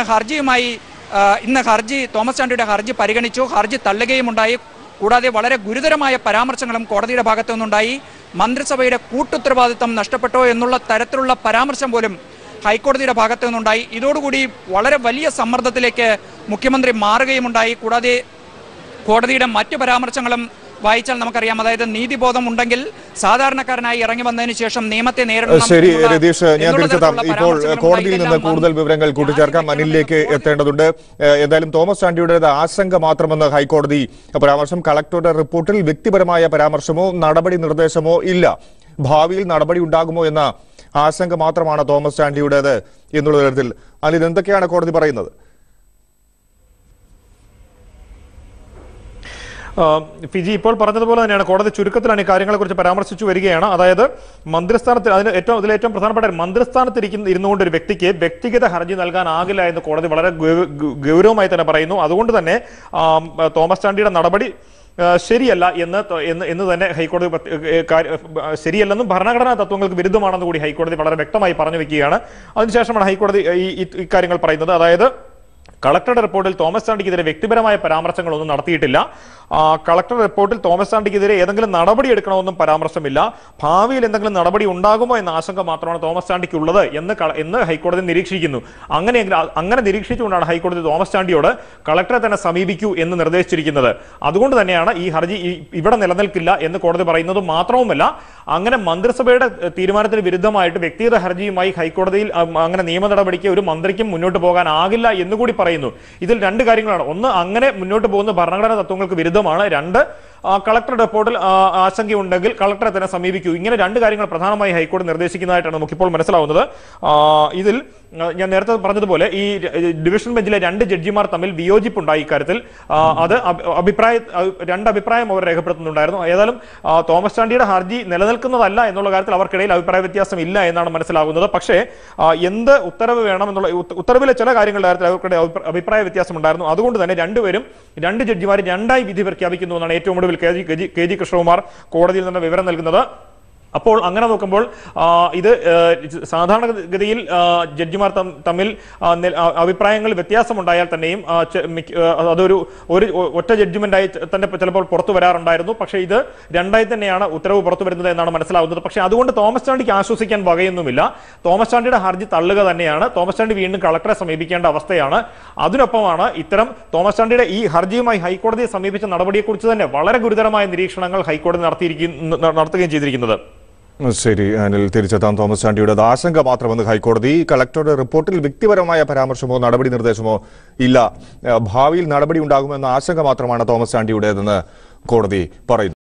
തോമസ് ചാണ്ടിയുടെ ഹർജി പരിഗണിച്ചു. ഹർജി തള്ളുകയുമുണ്ടായി. കൂടാതെ വളരെ ഗുരുതരമായ പരാമർശങ്ങളും കോടതിയുടെ ഭാഗത്തു നിന്നുണ്ടായി. മന്ത്രിസഭയുടെ കൂട്ടുത്തരവാദിത്തം നഷ്ടപ്പെട്ടോ എന്നുള്ള തരത്തിലുള്ള പരാമർശം പോലും ഹൈക്കോടതിയുടെ ഭാഗത്തു നിന്നുണ്ടായി. ഇതോടുകൂടി വളരെ വലിയ സമ്മർദ്ദത്തിലേക്ക് മുഖ്യമന്ത്രി മാറുകയുമുണ്ടായി. കൂടാതെ കോടതിയുടെ മറ്റു പരാമർശങ്ങളും വായിച്ചാൽ നമുക്കറിയാം. അതായത് നീതിബോധം ഉണ്ടെങ്കിൽ സാധാരണക്കാരനായി ഇറങ്ങി വന്നതിന് ശേഷം നിയമത്തെ നേരിടണം. ശരി രതീഷ്, ഞാൻ തിരിച്ചെത്താം. ഇപ്പോൾ കോടതിയിൽ നിന്ന് കൂടുതൽ വിവരങ്ങൾ കൂട്ടിച്ചേർക്കാം. അനിലിലേക്ക് എത്തേണ്ടതുണ്ട്. എന്തായാലും തോമസ് ചാണ്ടിയുടേത് ആശങ്ക മാത്രമെന്ന് ഹൈക്കോടതി പരാമർശം. കളക്ടറുടെ റിപ്പോർട്ടിൽ വ്യക്തിപരമായ പരാമർശമോ നടപടി നിർദ്ദേശമോ ഇല്ല. ഭാവിയിൽ നടപടി ഉണ്ടാകുമോ എന്ന ആശങ്ക മാത്രമാണ് തോമസ് ചാണ്ടിയുടേത് എന്നുള്ള തരത്തിൽ. അനിൽ, എന്തൊക്കെയാണ് കോടതി പറയുന്നത്? ഫിജി ഇപ്പോൾ പറഞ്ഞതുപോലെ തന്നെയാണ് കോടതി ചുരുക്കത്തിലാണ് ഈ കാര്യങ്ങളെക്കുറിച്ച് പരാമർശിച്ചു വരികയാണ്. അതായത് മന്ത്രിസ്ഥാനത്തിൽ ഇതിലേറ്റവും പ്രധാനപ്പെട്ട മന്ത്രിസ്ഥാനത്ത് ഇരുന്നുകൊണ്ട് ഒരു വ്യക്തിക്ക് വ്യക്തിഗത ഹർജി നൽകാനാകില്ല എന്ന് കോടതി വളരെ ഗൗരവമായി തന്നെ പറയുന്നു. അതുകൊണ്ട് തന്നെ തോമസ് ചാണ്ടിയുടെ നടപടി ശരിയല്ല എന്ന് തന്നെ ഹൈക്കോടതി ശരിയല്ലെന്നും ഭരണഘടനാ തത്വങ്ങൾക്ക് വിരുദ്ധമാണെന്ന് കൂടി ഹൈക്കോടതി വളരെ വ്യക്തമായി പറഞ്ഞു വെക്കുകയാണ്. അതിനുശേഷമാണ് ഹൈക്കോടതി ഇക്കാര്യങ്ങൾ പറയുന്നത്. അതായത് കളക്ടറുടെ റിപ്പോർട്ടിൽ തോമസ് ചാണ്ടിക്കെതിരെ വ്യക്തിപരമായ പരാമർശങ്ങളൊന്നും നടത്തിയിട്ടില്ല. കളക്ടറുടെ റിപ്പോർട്ടിൽ തോമസ് ചാണ്ടിക്കെതിരെ ഏതെങ്കിലും നടപടി എടുക്കണമെന്നും പരാമർശമില്ല. ഭാവിയിൽ എന്തെങ്കിലും നടപടി ഉണ്ടാകുമോ എന്ന ആശങ്ക മാത്രമാണ് തോമസ് ചാണ്ടിക്കുള്ളത് എന്ന് ഹൈക്കോടതി നിരീക്ഷിക്കുന്നു. അങ്ങനെ നിരീക്ഷിച്ചുകൊണ്ടാണ് ഹൈക്കോടതി തോമസ് ചാണ്ടിയോട് കളക്ടറെ തന്നെ സമീപിക്കൂ എന്ന് നിർദ്ദേശിച്ചിരിക്കുന്നത്. അതുകൊണ്ട് തന്നെയാണ് ഈ ഹർജി ഇവിടെ നിലനിൽക്കില്ല എന്ന് കോടതി പറയുന്നത്. മാത്രവുമല്ല, അങ്ങനെ മന്ത്രിസഭയുടെ തീരുമാനത്തിന് വിരുദ്ധമായിട്ട് വ്യക്തിഗത ഹർജിയുമായി ഹൈക്കോടതിയിൽ അങ്ങനെ നിയമ നടപടിക്ക് ഒരു മന്ത്രിക്കും മുന്നോട്ട് പോകാനാകില്ല എന്നുകൂടി പറയുന്നു. ഇതിൽ രണ്ട് കാര്യങ്ങളാണ്. ഒന്ന്, അങ്ങനെ മുന്നോട്ട് പോകുന്ന ഭരണഘടനാ തത്വങ്ങൾക്ക് വിരുദ്ധമാണ്. രണ്ട്, കളക്ടറുടെ റിപ്പോർട്ടിൽ ആശങ്കയുണ്ടെങ്കിൽ കളക്ടറെ തന്നെ സമീപിക്കൂ. ഇങ്ങനെ രണ്ട് കാര്യങ്ങൾ പ്രധാനമായി ഹൈക്കോടതി നിർദ്ദേശിക്കുന്നതായിട്ടാണ് നമുക്കിപ്പോൾ മനസ്സിലാവുന്നത്. ഇതിൽ ഞാൻ നേരത്തെ പറഞ്ഞതുപോലെ ഈ ഡിവിഷൻ ബെഞ്ചിലെ രണ്ട് ജഡ്ജിമാർ തമ്മിൽ വിയോജിപ്പുണ്ടായി ഇക്കാര്യത്തിൽ. അത് രണ്ട് അഭിപ്രായം അവർ രേഖപ്പെടുത്തുന്നുണ്ടായിരുന്നു. ഏതായാലും തോമസ് ചാണ്ടിയുടെ ഹർജി നിലനിൽക്കുന്നതല്ല എന്നുള്ള കാര്യത്തിൽ അവർക്കിടയിൽ അഭിപ്രായ വ്യത്യാസം ഇല്ല എന്നാണ് മനസ്സിലാകുന്നത്. പക്ഷേ എന്ത് ഉത്തരവ് വേണം എന്നുള്ള ഉത്തരവിലെ ചില കാര്യങ്ങളുടെ കാര്യത്തിൽ അവർക്കിടെ അഭിപ്രായ വ്യത്യാസം ഉണ്ടായിരുന്നു. അതുകൊണ്ട് തന്നെ രണ്ട് ജഡ്ജിമാർ രണ്ടായി വിധി പ്രഖ്യാപിക്കുന്നു എന്നാണ് ഏറ്റവും ഒടുവിൽ കെ ജി കൃഷ്ണകുമാർ കോടതിയിൽ നിന്ന് വിവരം നൽകുന്നത്. അപ്പോൾ അങ്ങനെ നോക്കുമ്പോൾ ഇത് സാധാരണഗതിയിൽ ജഡ്ജിമാർ തമ്മിൽ അഭിപ്രായങ്ങൾ വ്യത്യാസമുണ്ടായാൽ തന്നെയും അതൊരു ഒറ്റ ജഡ്ജ്മെന്റായി തന്നെ ചിലപ്പോൾ പുറത്തു വരാറുണ്ടായിരുന്നു. പക്ഷേ ഇത് രണ്ടായി തന്നെയാണ് ഉത്തരവ് പുറത്തു വരുന്നത് എന്നാണ് മനസ്സിലാവുന്നത്. പക്ഷേ അതുകൊണ്ട് തോമസ് ചാണ്ടിക്ക് ആശ്വസിക്കാൻ വകയൊന്നുമില്ല. തോമസ് ചാണ്ടിയുടെ ഹർജി തള്ളുക തന്നെയാണ്. തോമസ് ചാണ്ടി വീണ്ടും കളക്ടറെ സമീപിക്കേണ്ട അവസ്ഥയാണ്. അതിനൊപ്പമാണ് ഇത്തരം തോമസ് ചാണ്ടിയുടെ ഈ ഹർജിയുമായി ഹൈക്കോടതിയെ സമീപിച്ച നടപടിയെക്കുറിച്ച് തന്നെ വളരെ ഗുരുതരമായ നിരീക്ഷണങ്ങൾ ഹൈക്കോടതി നടത്തുകയും ചെയ്തിരിക്കുന്നത്. ശരി അനിൽ, തിരിച്ചെത്താം. തോമസ് ചാണ്ടിയുടെ ആശങ്ക മാത്രമെന്ന് ഹൈക്കോടതി. കളക്ടറുടെ റിപ്പോർട്ടിൽ വ്യക്തിപരമായ പരാമർശമോ നടപടി നിർദ്ദേശമോ ഇല്ല. ഭാവിയിൽ നടപടി ഉണ്ടാകുമെന്ന ആശങ്ക മാത്രമാണ് തോമസ് ചാണ്ടിയുടേതെന്ന് കോടതി പറയുന്നു.